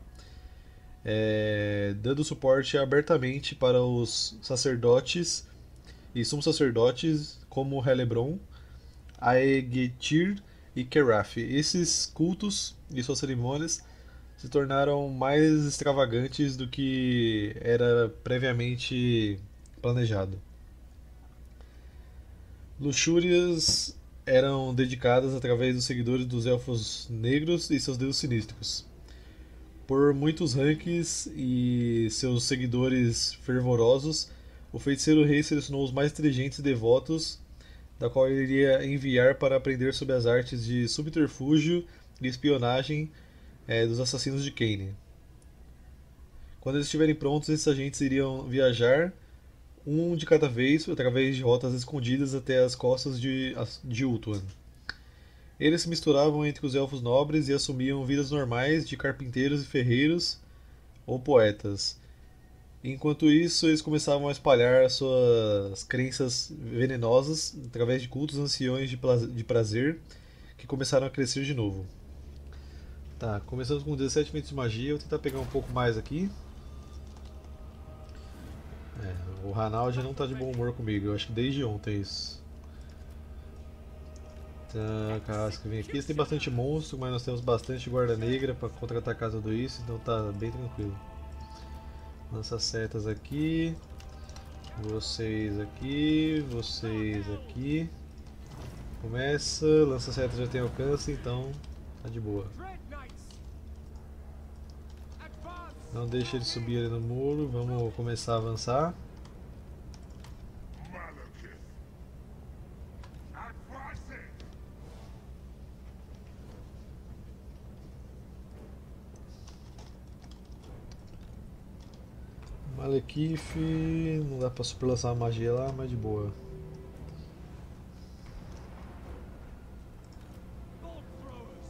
dando suporte abertamente para os sacerdotes e sumos sacerdotes como Helebron, Aegetir e Kerath. Esses cultos e suas cerimônias se tornaram mais extravagantes do que era previamente planejado. Luxúrias eram dedicadas através dos seguidores dos elfos negros e seus deuses sinistros. Por muitos ranks e seus seguidores fervorosos, o feiticeiro rei selecionou os mais inteligentes e devotos, da qual ele iria enviar para aprender sobre as artes de subterfúgio e espionagem dos assassinos de Kaine. Quando eles estiverem prontos, esses agentes iriam viajar, um de cada vez, através de rotas escondidas até as costas de Ultuan. Eles se misturavam entre os elfos nobres e assumiam vidas normais de carpinteiros e ferreiros ou poetas. Enquanto isso, eles começavam a espalhar suas crenças venenosas através de cultos anciões de prazer que começaram a crescer de novo. Tá, começamos com 17 minutos de magia, vou tentar pegar um pouco mais aqui. O Ranald não tá de bom humor comigo, eu acho que desde ontem isso. Tá, carrasca vem aqui, tem bastante monstro, mas nós temos bastante guarda negra para contra-atacar tudo isso, então tá bem tranquilo. Lança setas aqui, vocês aqui, vocês aqui. Começa, lança setas já tem alcance, então tá de boa. Não deixa ele subir ali no muro, vamos começar a avançar. Malekith. Advancing. Malekith, não dá pra super lançar uma magia lá, mas de boa. Bolt throwers.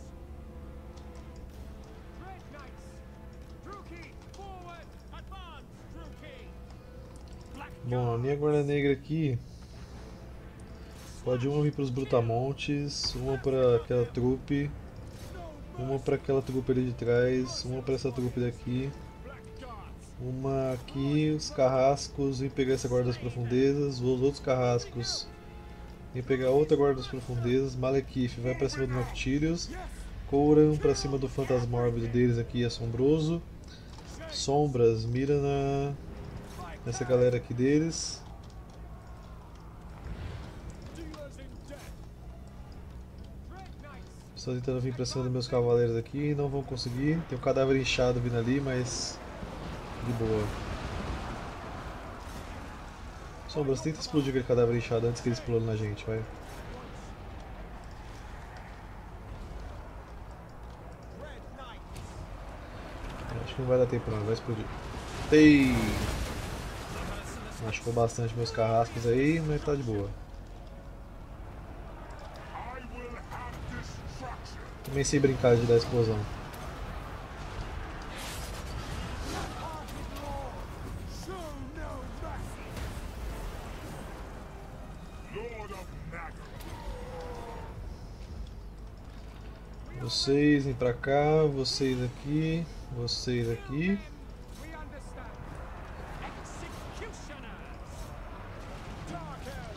Red knights. Druki, forward. Advance, Druki. Black Bom, a minha guarda negra aqui pode uma vir para os brutamontes, uma para aquela trupe, uma para aquela trupe ali de trás, uma para essa trupe daqui, uma aqui, os carrascos e pegar essa guarda das profundezas, os outros carrascos e pegar outra guarda das profundezas. Malekith vai para cima do Noctilius, Kouran para cima do fantasma órbido deles aqui, assombroso. Sombras, mira nessa galera aqui deles. dealers in death. Red knights. Estou tentando vir pra cima dos meus cavaleiros aqui, não vão conseguir. Tem um cadáver inchado vindo ali, mas de boa. Sombras, tenta explodir aquele cadáver inchado antes que ele explode na gente, vai. Red knights. Acho que não vai dar tempo não, vai explodir. Tei! Machucou bastante meus carrascos aí, mas tá de boa. I will have destruction. Também sei brincar de dar explosão. Show no mercy. Lord of Nagara. Vocês vêm pra cá, vocês aqui, vocês aqui. We understand. Executioners. Darkers.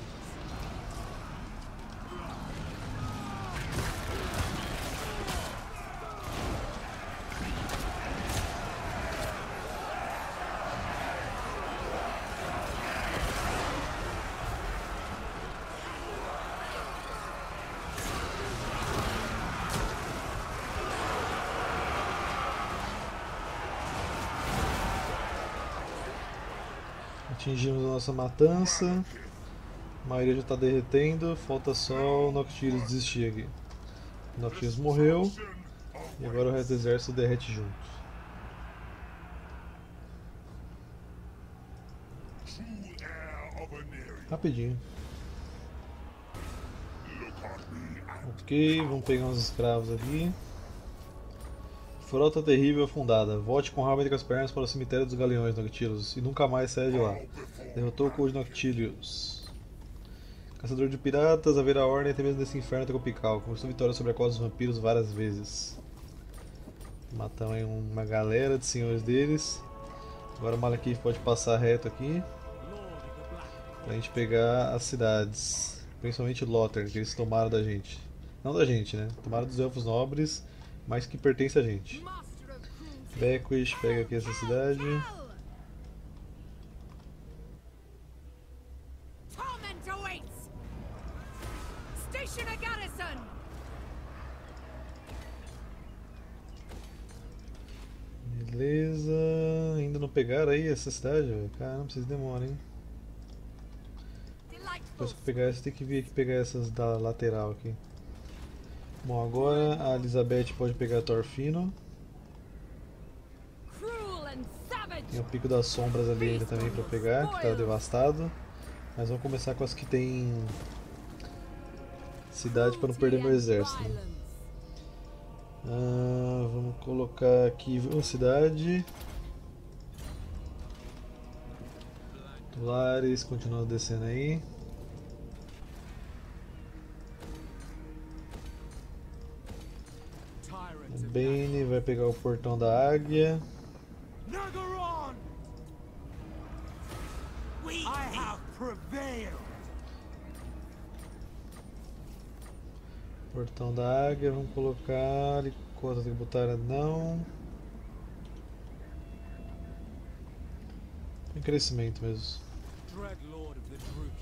Atingimos a nossa matança. A maioria já está derretendo. Falta só o Noctilius desistir aqui. O Noctilius morreu. E agora o resto do exército derrete junto. True heir of Aeneria. Rapidinho. Look on me and Ok, vamos pegar uns escravos aqui. Frota terrível afundada. Volte com o rabo entre as pernas para o cemitério dos galeões, Noctilius, e nunca mais saia de lá. Derrotou o Cold Noctilius. Caçador de piratas, haverá ordem até mesmo nesse inferno tropical. Conquistou vitória sobre a costa dos vampiros várias vezes. Matamos aí uma galera de senhores deles. Agora o Malekith pode passar reto aqui pra gente pegar as cidades. Principalmente Lothern, que eles tomaram da gente. Não da gente, né? Tomaram dos elfos nobres, mas que pertence a gente. Master of cruelty. Beckwith pega aqui essa cidade. Hell! Torment awaits. Station a garrison. Beleza. Ainda não pegaram aí essa cidade, velho? Caramba, vocês demoram, hein? Depois que eu pegar essa, tem que vir aqui pegar essas da lateral aqui. Bom, agora a Elizabeth pode pegar Thorfino. Cruel and savage. Tem o Pico das Sombras ali ainda também pra pegar, que tá devastado. Mas vamos começar com as que tem cidade para não perder meu exército, né? Vamos colocar aqui uma cidade. Tulares continua descendo aí. O Bane vai pegar o Portão da Águia. Nagaron! I have prevailed! Portão da Águia, vamos colocar. Cota tributária não. Tem crescimento mesmo. Dread Lord of the Druki.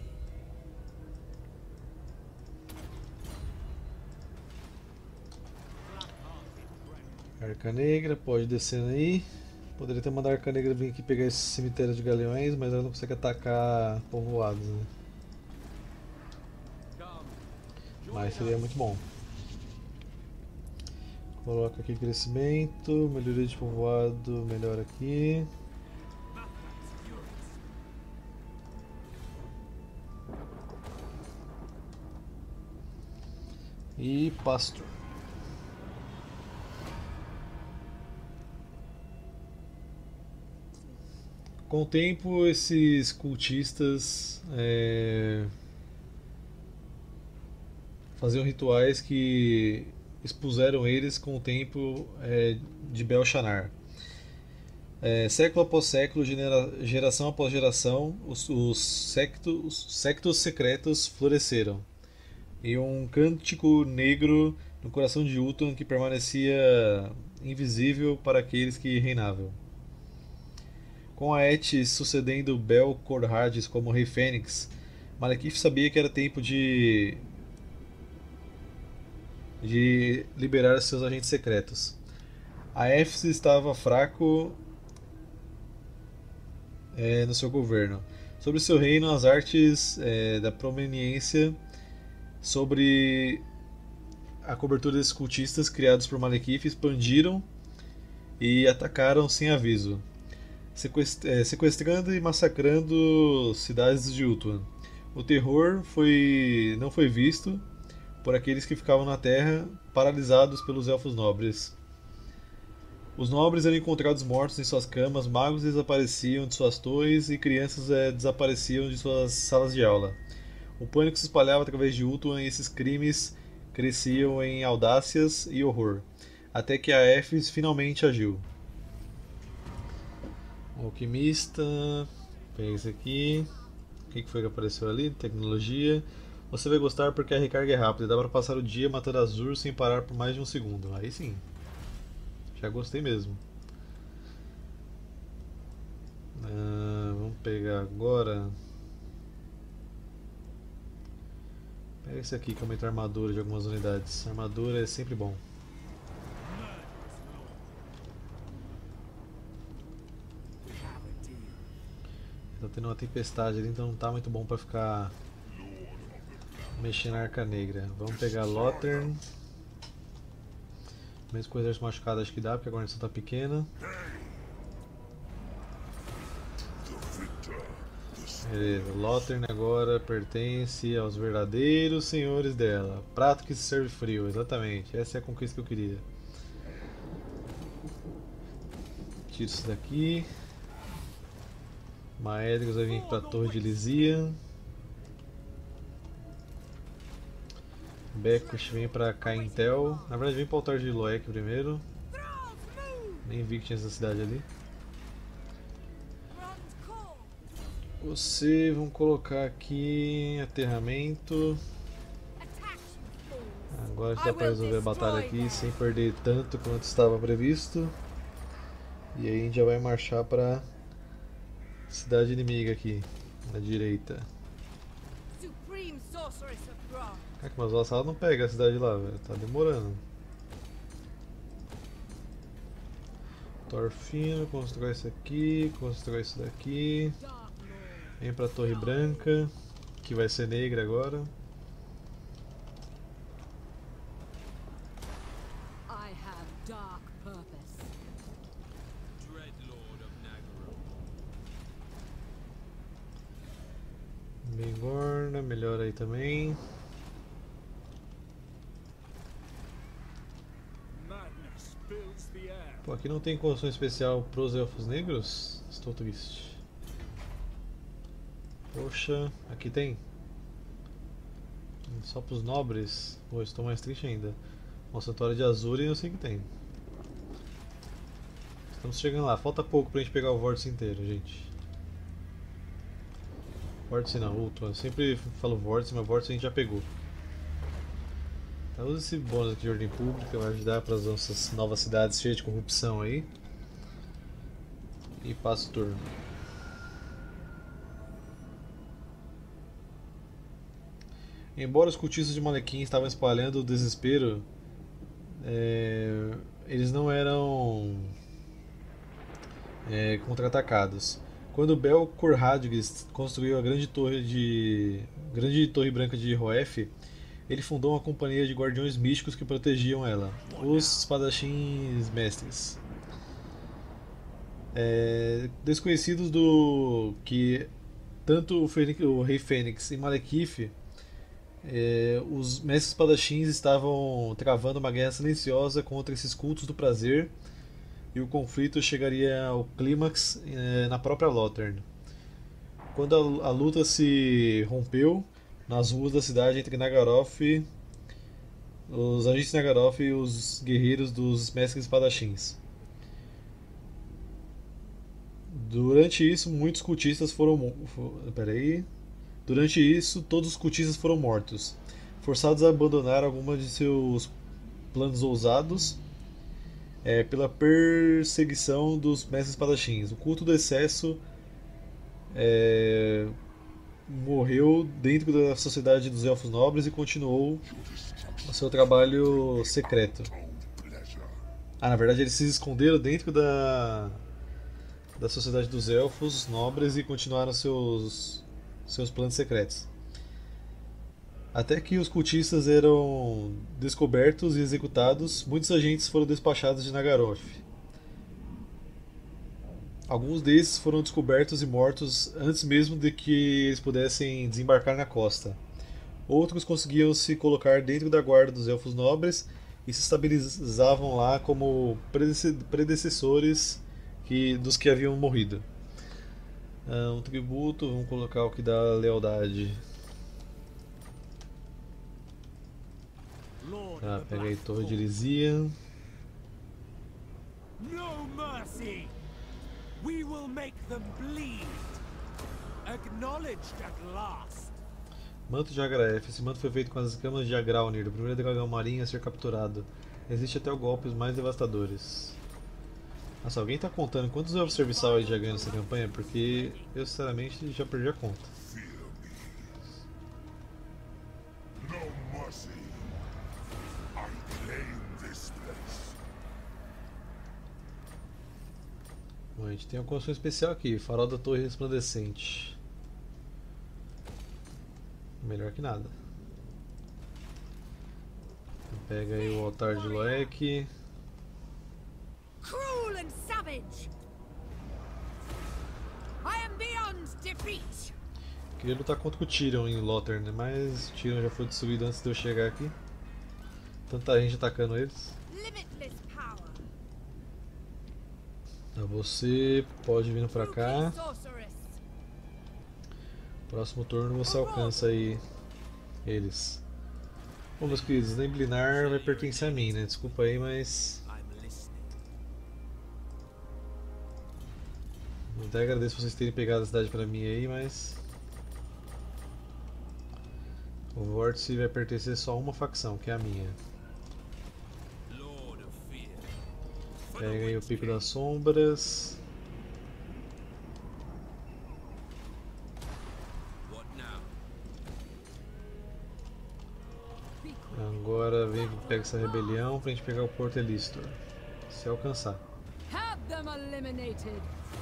Arca Negra, pode descendo aí. Poderia ter mandado a Arca Negra vir aqui pegar esse cemitério de galeões, mas ela não consegue atacar povoados, né? Mas seria muito bom. Coloca aqui crescimento, melhoria de povoado, melhor aqui. E pasto. Com o tempo, esses cultistas faziam rituais que expuseram eles com o tempo de Belshazzar. Século após século, geração após geração, os sectos secretos floresceram. E um cântico negro no coração de Uthon que permanecia invisível para aqueles que reinavam. Com Aet sucedendo Bel-Korhadis como Rei Fênix, Malekith sabia que era tempo de liberar seus agentes secretos. Aefs estava fraco no seu governo. Sobre seu reino, as artes da proveniência sobre a cobertura desses cultistas criados por Malekith expandiram e atacaram sem aviso, sequestrando e massacrando cidades de Uthon. O terror não foi visto por aqueles que ficavam na terra, paralisados pelos elfos nobres. Os nobres eram encontrados mortos em suas camas, magos desapareciam de suas torres e crianças desapareciam de suas salas de aula. O pânico se espalhava através de Uthon e esses crimes cresciam em audácias e horror, até que a Aefs finalmente agiu. Alquimista, pega esse aqui. O que foi que apareceu ali? Tecnologia. Você vai gostar porque a recarga é rápida, dá para passar o dia matando Azur sem parar por mais de um segundo. Aí sim, já gostei mesmo. Vamos pegar agora. Pega esse aqui que aumenta a armadura de algumas unidades. A armadura é sempre bom. Tá tendo uma tempestade ali, então não tá muito bom pra ficar mexendo na Arca Negra. Vamos pegar Lothern. Mesmo com o exército machucado acho que dá, porque a guarnição tá pequena. Beleza, Lothern agora pertence aos verdadeiros senhores dela. Prato que se serve frio, exatamente. Essa é a conquista que eu queria. Tiro isso daqui. Maedros vai vir aqui pra Torre de Lysia. Bekush vem pra Caintel. Na verdade vem pro altar de Loek primeiro. Thralls move! Nem vi que tinha essa cidade ali. Bronze call! Você, vamos colocar aqui aterramento. Attack, you fools! Agora já dá pra resolver a batalha aqui sem perder tanto quanto estava previsto. E aí a gente já vai marchar pra cidade inimiga aqui, na direita. Supreme sorceress of Thra! Caraca, mas o Vassalo não pega a cidade lá, velho. Tá demorando. Torfino, constrói isso aqui, constrói isso daqui. Dark Lord! Vem pra Torre Branca, que vai ser negra agora. I have dark purpose. Dreadlord of Nagaroth. Bigorna, melhor aí também. Madness fills the air. Pô, aqui não tem construção especial pros elfos negros? Estou triste. Poxa, aqui tem. Só pros nobres? Pô, estou mais triste ainda. Uma santuário de Azuri eu sei que tem. Estamos chegando lá, falta pouco pra gente pegar o vórtice inteiro, gente. Vórtice não, Ultra. Eu sempre falo vórtice, mas vórtice a gente já pegou. Então usa esse bônus aqui de ordem pública, vai ajudar para as nossas novas cidades cheias de corrupção aí. E passa o turno. Embora os cultistas de Malequim estavam espalhando o desespero, eles não eram contra-atacados. Quando Bel-Kurhadgis construiu a grande torre branca de Roef, ele fundou uma companhia de guardiões místicos que protegiam ela, os espadachins mestres. Desconhecidos do que tanto o Rei Fênix e Malekith, os mestres espadachins estavam travando uma guerra silenciosa contra esses cultos do prazer, e o conflito chegaria ao clímax na própria Lothern. Quando a luta se rompeu nas ruas da cidade entre Nagaroth, os agentes de Nagaroth e os guerreiros dos mestres espadachins. Durante isso, muitos cultistas foram. Durante isso, todos os cultistas foram mortos, forçados a abandonar algumas de seus planos ousados pela perseguição dos mestres espadachins. O culto do excesso morreu dentro da sociedade dos elfos nobres e continuou o seu trabalho secreto. Na verdade, eles se esconderam dentro da sociedade dos elfos nobres e continuaram seus planos secretos. Até que os cultistas eram descobertos e executados, muitos agentes foram despachados de Nagaroth. Alguns desses foram descobertos e mortos antes mesmo de que eles pudessem desembarcar na costa. Outros conseguiam se colocar dentro da guarda dos elfos nobres e se estabilizavam lá como predecessores dos que haviam morrido. Um tributo, vamos colocar o que dá lealdade. Pega aí Torre de Elysian. No mercy! We will make them bleed. Acknowledged at last. Manto de Agraef. Esse manto foi feito com as escamas de Agraunir, o primeiro dragão marinho a ser capturado. Resiste até os golpes mais devastadores. Nossa, alguém tá contando quantos elfos serviçal aí já ganhou nessa campanha? Porque eu sinceramente já perdi a conta. No mercy. I claim this place. Bom, a gente tem uma construção especial aqui, Farol da Torre Resplandecente. Melhor que nada. Pega aí o altar de Loek. Cruel and savage! I am beyond defeat! Queria lutar contra o Tyrion em Lothern, mas o Tyrion já foi destruído antes de eu chegar aqui. Tanta gente atacando eles. Limitless power! Você pode vir pra cá. Spooky sorceress! Próximo turno você alcança aí eles. Bom, meus queridos, Neblinar vai pertencer a mim, né? Desculpa aí, mas I'm listening. eu até agradeço vocês terem pegado a cidade pra mim aí, mas o Vórtice vai pertencer só a uma facção, que é a minha. Lord of Fear. Pega aí o Pico das Sombras. What now? Agora vem que pega essa rebelião pra gente pegar o Porto Elistor. Se alcançar. Have them eliminated.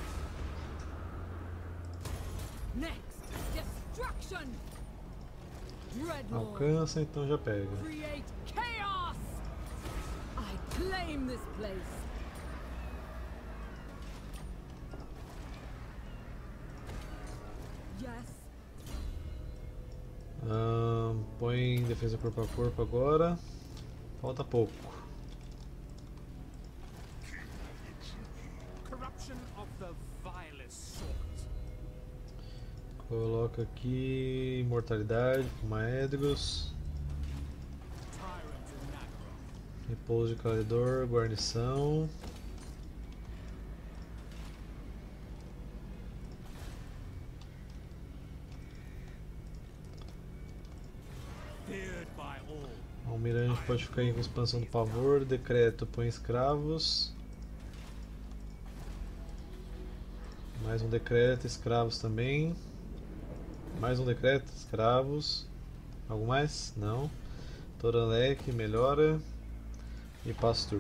Next, destruction. Dreadlord, Alcança, então já pega. create chaos. I claim this place. Yes. Põe defesa corpo a corpo agora. Falta pouco. Corruption of the vilest sort. Coloca aqui imortalidade com Maedros. Tyrant in Nagron. Repouso de Calidor, guarnição. Feared by all. O almirante pode ficar aí com expansão do pavor. Decreto põe escravos. Mais um decreto, escravos também. Mais um decreto, escravos. Algo mais? Não. Toranlek melhora. E Pastur.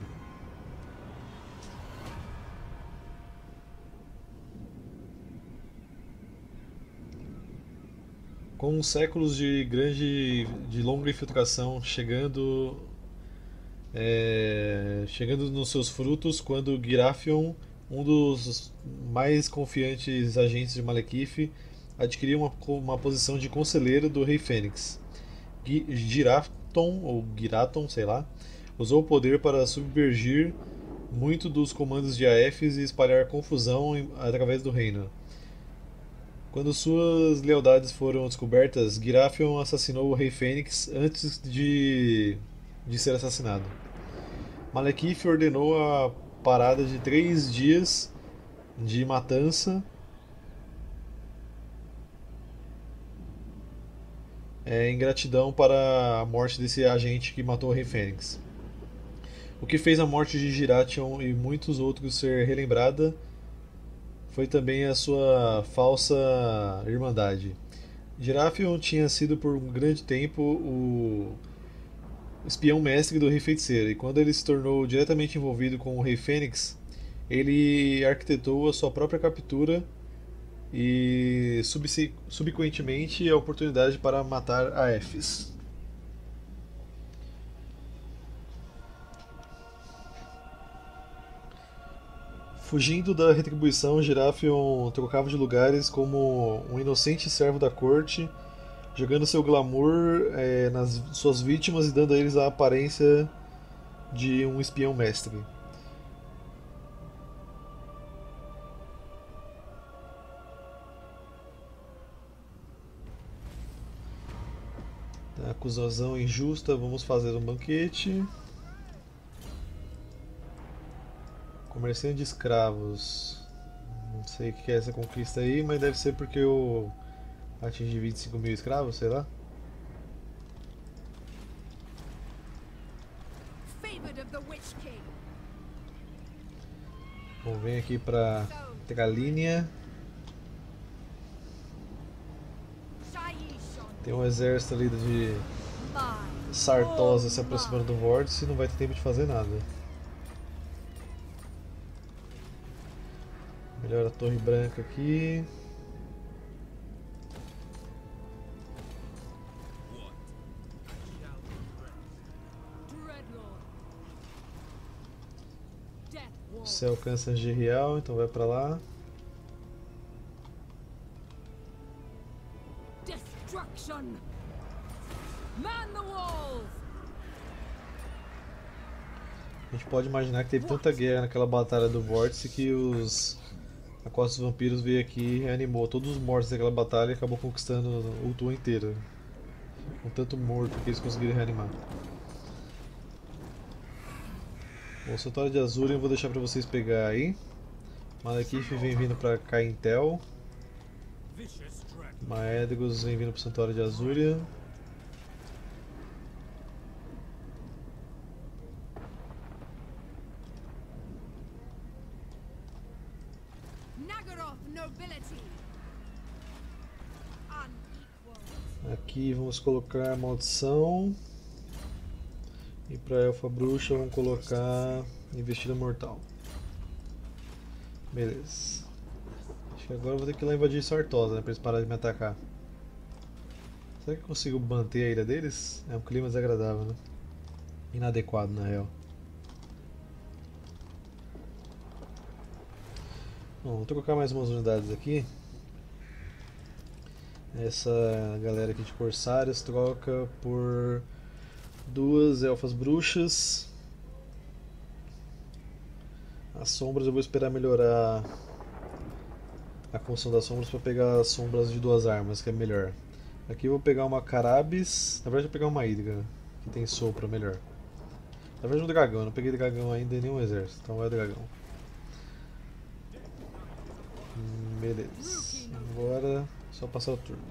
Com séculos de longa infiltração chegando nos seus frutos, quando Girafion, um dos mais confiantes agentes de Malekith, adquiriu uma posição de conselheiro do Rei Fênix. Giraton, sei lá, usou o poder para subvergir muito dos comandos de Aefes e espalhar confusão através do reino. Quando suas lealdades foram descobertas, Girafion assassinou o Rei Fênix antes de ser assassinado. Malekith ordenou a parada de 3 dias de matança em gratidão para a morte desse agente que matou o Rei Fênix. O que fez a morte de Giration e muitos outros ser relembrada foi também a sua falsa irmandade. Girafion tinha sido por um grande tempo o espião mestre do Rei Feiticeiro, e quando ele se tornou diretamente envolvido com o Rei Fênix, ele arquitetou a sua própria captura e subsequentemente a oportunidade para matar Aefes. Fugindo da retribuição, Girafion trocava de lugares como um inocente servo da corte, jogando seu glamour nas suas vítimas e dando a eles a aparência de um espião mestre. Acusação injusta, vamos fazer um banquete. Comerciante de escravos. Não sei o que é essa conquista aí, mas deve ser porque eu atingi 25 mil escravos, sei lá. Favored of the Witch King. Bom, vem aqui pra Tralínia. Shaishon. Tem um exército ali de Mine. Sartosa se aproximando do vórtice e não vai ter tempo de fazer nada. Melhora a torre branca aqui. Dreadlord. Death Wall. Você alcança Angerial, então vai pra lá. Destruction. Man the walls. A gente pode imaginar que teve tanta guerra naquela batalha do vórtice que a Costa dos Vampiros veio aqui e reanimou todos os mortos daquela batalha e acabou conquistando o Ultua inteiro. com tanto morto que eles conseguiram reanimar. Bom, o Santuário de Azurian eu vou deixar pra vocês pegar aí. Malekith vem vindo pra Caintel. Vicious dragon. Maedgos vem vindo pro Santuário de Azurian. Nagaroth nobility. Unequaled. Aqui vamos colocar Maldição. E pra Elfa Bruxa vamos colocar Investida Mortal. Beleza. Acho que agora eu vou ter que ir lá invadir Sartosa, né, pra eles pararem de me atacar. Será que eu consigo manter a ilha deles? É um clima desagradável, né? Inadequado, na real. Bom, vou trocar mais umas unidades aqui. Essa galera aqui de Corsários troca por 2 Elfas Bruxas. As sombras eu vou esperar melhorar a função das sombras para pegar as sombras de 2 armas, que é melhor. Aqui eu vou pegar uma Carabis, na verdade eu vou pegar uma Hydra, que tem sopro melhor. Na verdade um dragão, eu não peguei dragão ainda em nenhum exército, então vai dragão. Beleza, agora só passar o turno.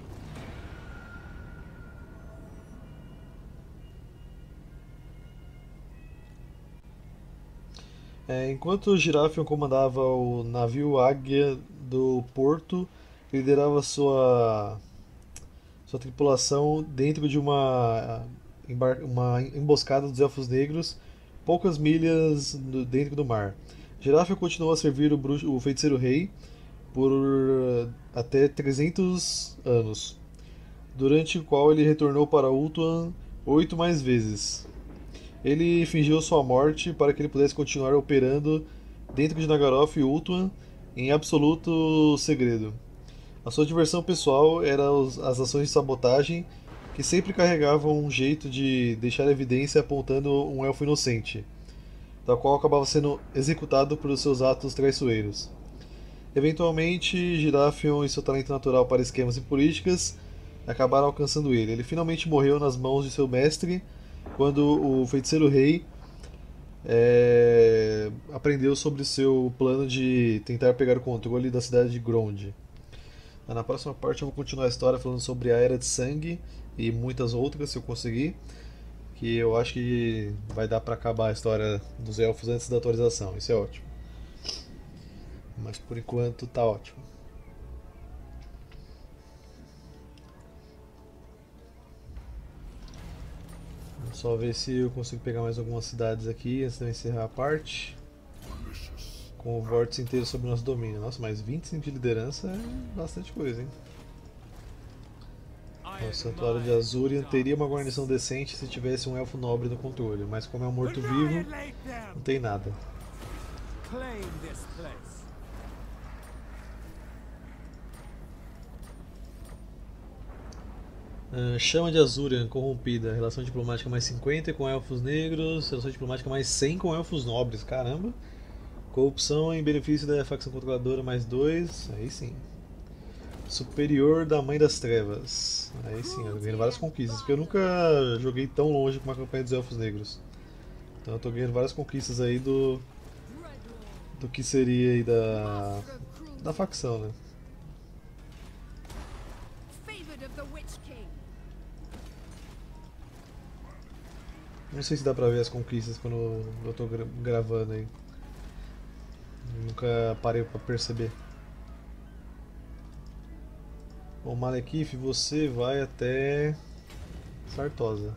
Enquanto Girafion comandava o navio Águia do porto, liderava sua tripulação dentro de uma emboscada dos Elfos Negros, poucas milhas dentro do mar. Girafion continuou a servir o Feiticeiro Rei por até 300 anos, durante o qual ele retornou para Ultuan 8 mais vezes. Ele fingiu sua morte para que ele pudesse continuar operando dentro de Nagaroth e Ultuan em absoluto segredo. A sua diversão pessoal era as ações de sabotagem, que sempre carregavam um jeito de deixar evidência apontando um elfo inocente, tal qual acabava sendo executado por seus atos traiçoeiros. Eventualmente, Girafion e seu talento natural para esquemas e políticas acabaram alcançando ele. Ele finalmente morreu nas mãos de seu mestre quando o Feiticeiro Rei aprendeu sobre seu plano de tentar pegar o controle da cidade de Grond. Na próxima parte eu vou continuar a história falando sobre a Era de Sangue e muitas outras, se eu conseguir, que eu acho que vai dar pra acabar a história dos elfos antes da atualização. Isso é ótimo. Mas por enquanto tá ótimo. Vamos só ver se eu consigo pegar mais algumas cidades aqui antes de eu encerrar a parte. Com o vórtice inteiro sob nosso domínio. Nossa, mas 25 de liderança é bastante coisa, hein? O Santuário de Azurian teria uma guarnição decente se tivesse um elfo nobre no controle, mas como é um morto-vivo, não tem nada. Claim this place. Chama de Azurian, corrompida. Relação diplomática mais 50 com elfos negros. Relação diplomática mais 100 com elfos nobres. Caramba! Corrupção em benefício da facção controladora mais 2. Aí sim. Superior da Mãe das Trevas. Aí sim, eu tô ganhando várias conquistas. Porque eu nunca joguei tão longe com uma campanha dos Elfos Negros. Então eu tô ganhando várias conquistas aí do que seria aí da facção, né? Favored of the Witch King. Não sei se dá pra ver as conquistas quando eu tô gravando aí. Nunca parei pra perceber. Bom, Malekith, você vai até Sartosa.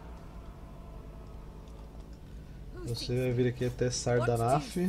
Você vai vir aqui até Sardanaf.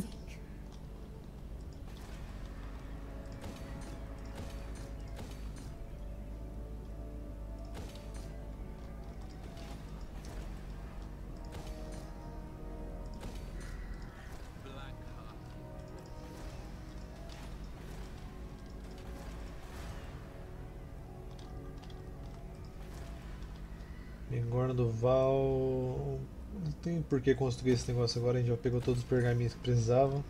Engorna do Val. Não tem por que construir esse negócio agora, a gente já pegou todos os pergaminhos que precisava.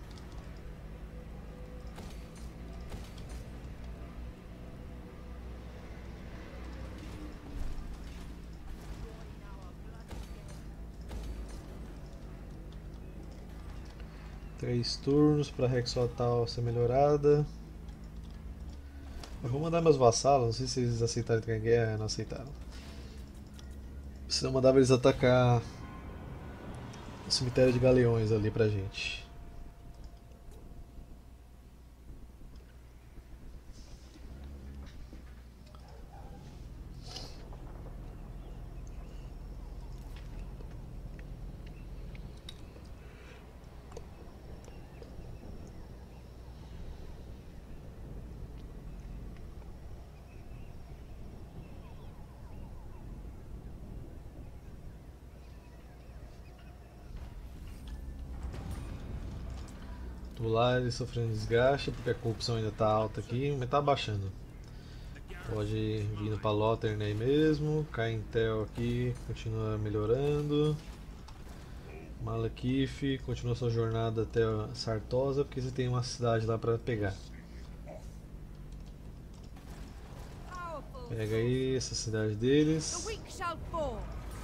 3 turnos para Rexotal ser melhorada. Eu vou mandar meus vassalos, não sei se eles aceitaram entrar em guerra, não aceitaram. Senão eu mandava eles atacar o cemitério de galeões ali pra gente. Lá ele sofrendo desgaste porque a corrupção ainda está alta aqui, mas está baixando. Pode ir vindo para Lothern aí mesmo. Caintel aqui continua melhorando. Malekith continua sua jornada até Sartosa, porque você tem uma cidade lá para pegar. Pega aí essa cidade deles. The weak shall fall.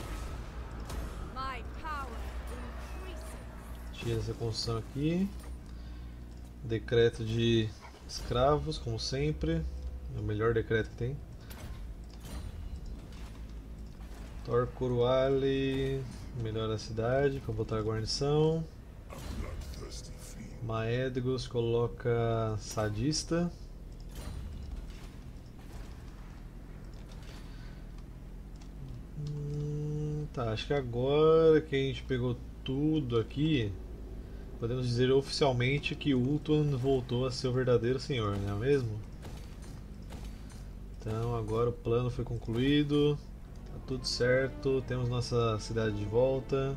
My power increases. Tira essa construção aqui. Decreto de escravos, como sempre. É o melhor decreto que tem. Thor Coruale melhora a cidade para botar a guarnição. Maedgos coloca sadista. Tá, acho que agora que a gente pegou tudo aqui, podemos dizer oficialmente que Ultuan voltou a ser o verdadeiro senhor, não é mesmo? Então agora o plano foi concluído, tá tudo certo, temos nossa cidade de volta.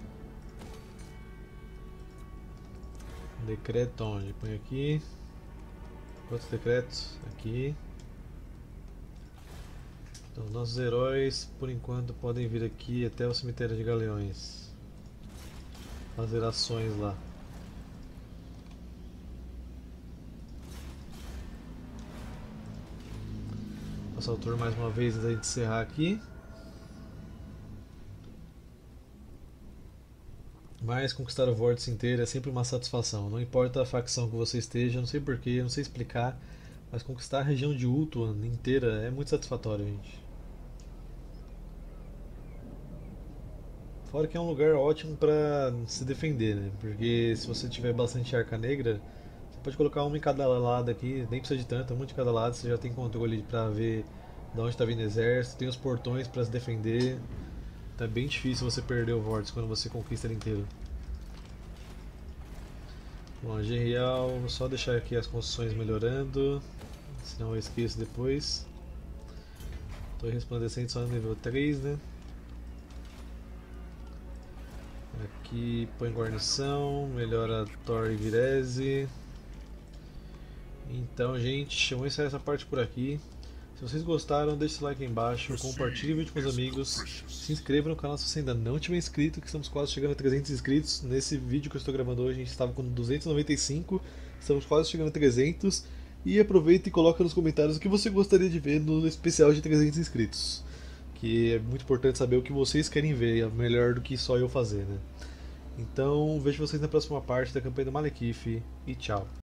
Decreto onde? Põe aqui. Quantos decretos? Aqui. Então nossos heróis por enquanto podem vir aqui até o cemitério de galeões. Fazer ações lá. Passar o turno mais uma vez antes de encerrar aqui. Mas conquistar o vórtice inteiro é sempre uma satisfação. Não importa a facção que você esteja, não sei porquê, não sei explicar. Mas conquistar a região de Ultuan inteira é muito satisfatório, gente. Fora que é um lugar ótimo para se defender, né? Porque se você tiver bastante arca negra, você pode colocar uma em cada lado aqui, nem precisa de tanto, uma de cada lado, você já tem controle para ver de onde está vindo o exército, tem os portões para se defender. Então é bem difícil você perder o vórtice quando você conquista ele inteiro. Bom, a Gerial, vou só deixar aqui as construções melhorando, senão eu esqueço depois. Torre resplandecente só no nível 3, né? Aqui põe guarnição, melhora Thor e Virese. Então, gente, vamos encerrar essa parte por aqui. Se vocês gostaram, deixe seu like aí embaixo, compartilhe o vídeo com os amigos, se inscreva no canal se você ainda não tiver inscrito, que estamos quase chegando a 300 inscritos. Nesse vídeo que eu estou gravando hoje, a gente estava com 295, estamos quase chegando a 300. E aproveita e coloca nos comentários o que você gostaria de ver no especial de 300 inscritos. Que é muito importante saber o que vocês querem ver, é melhor do que só eu fazer, né? Então, vejo vocês na próxima parte da campanha do Malekith e tchau!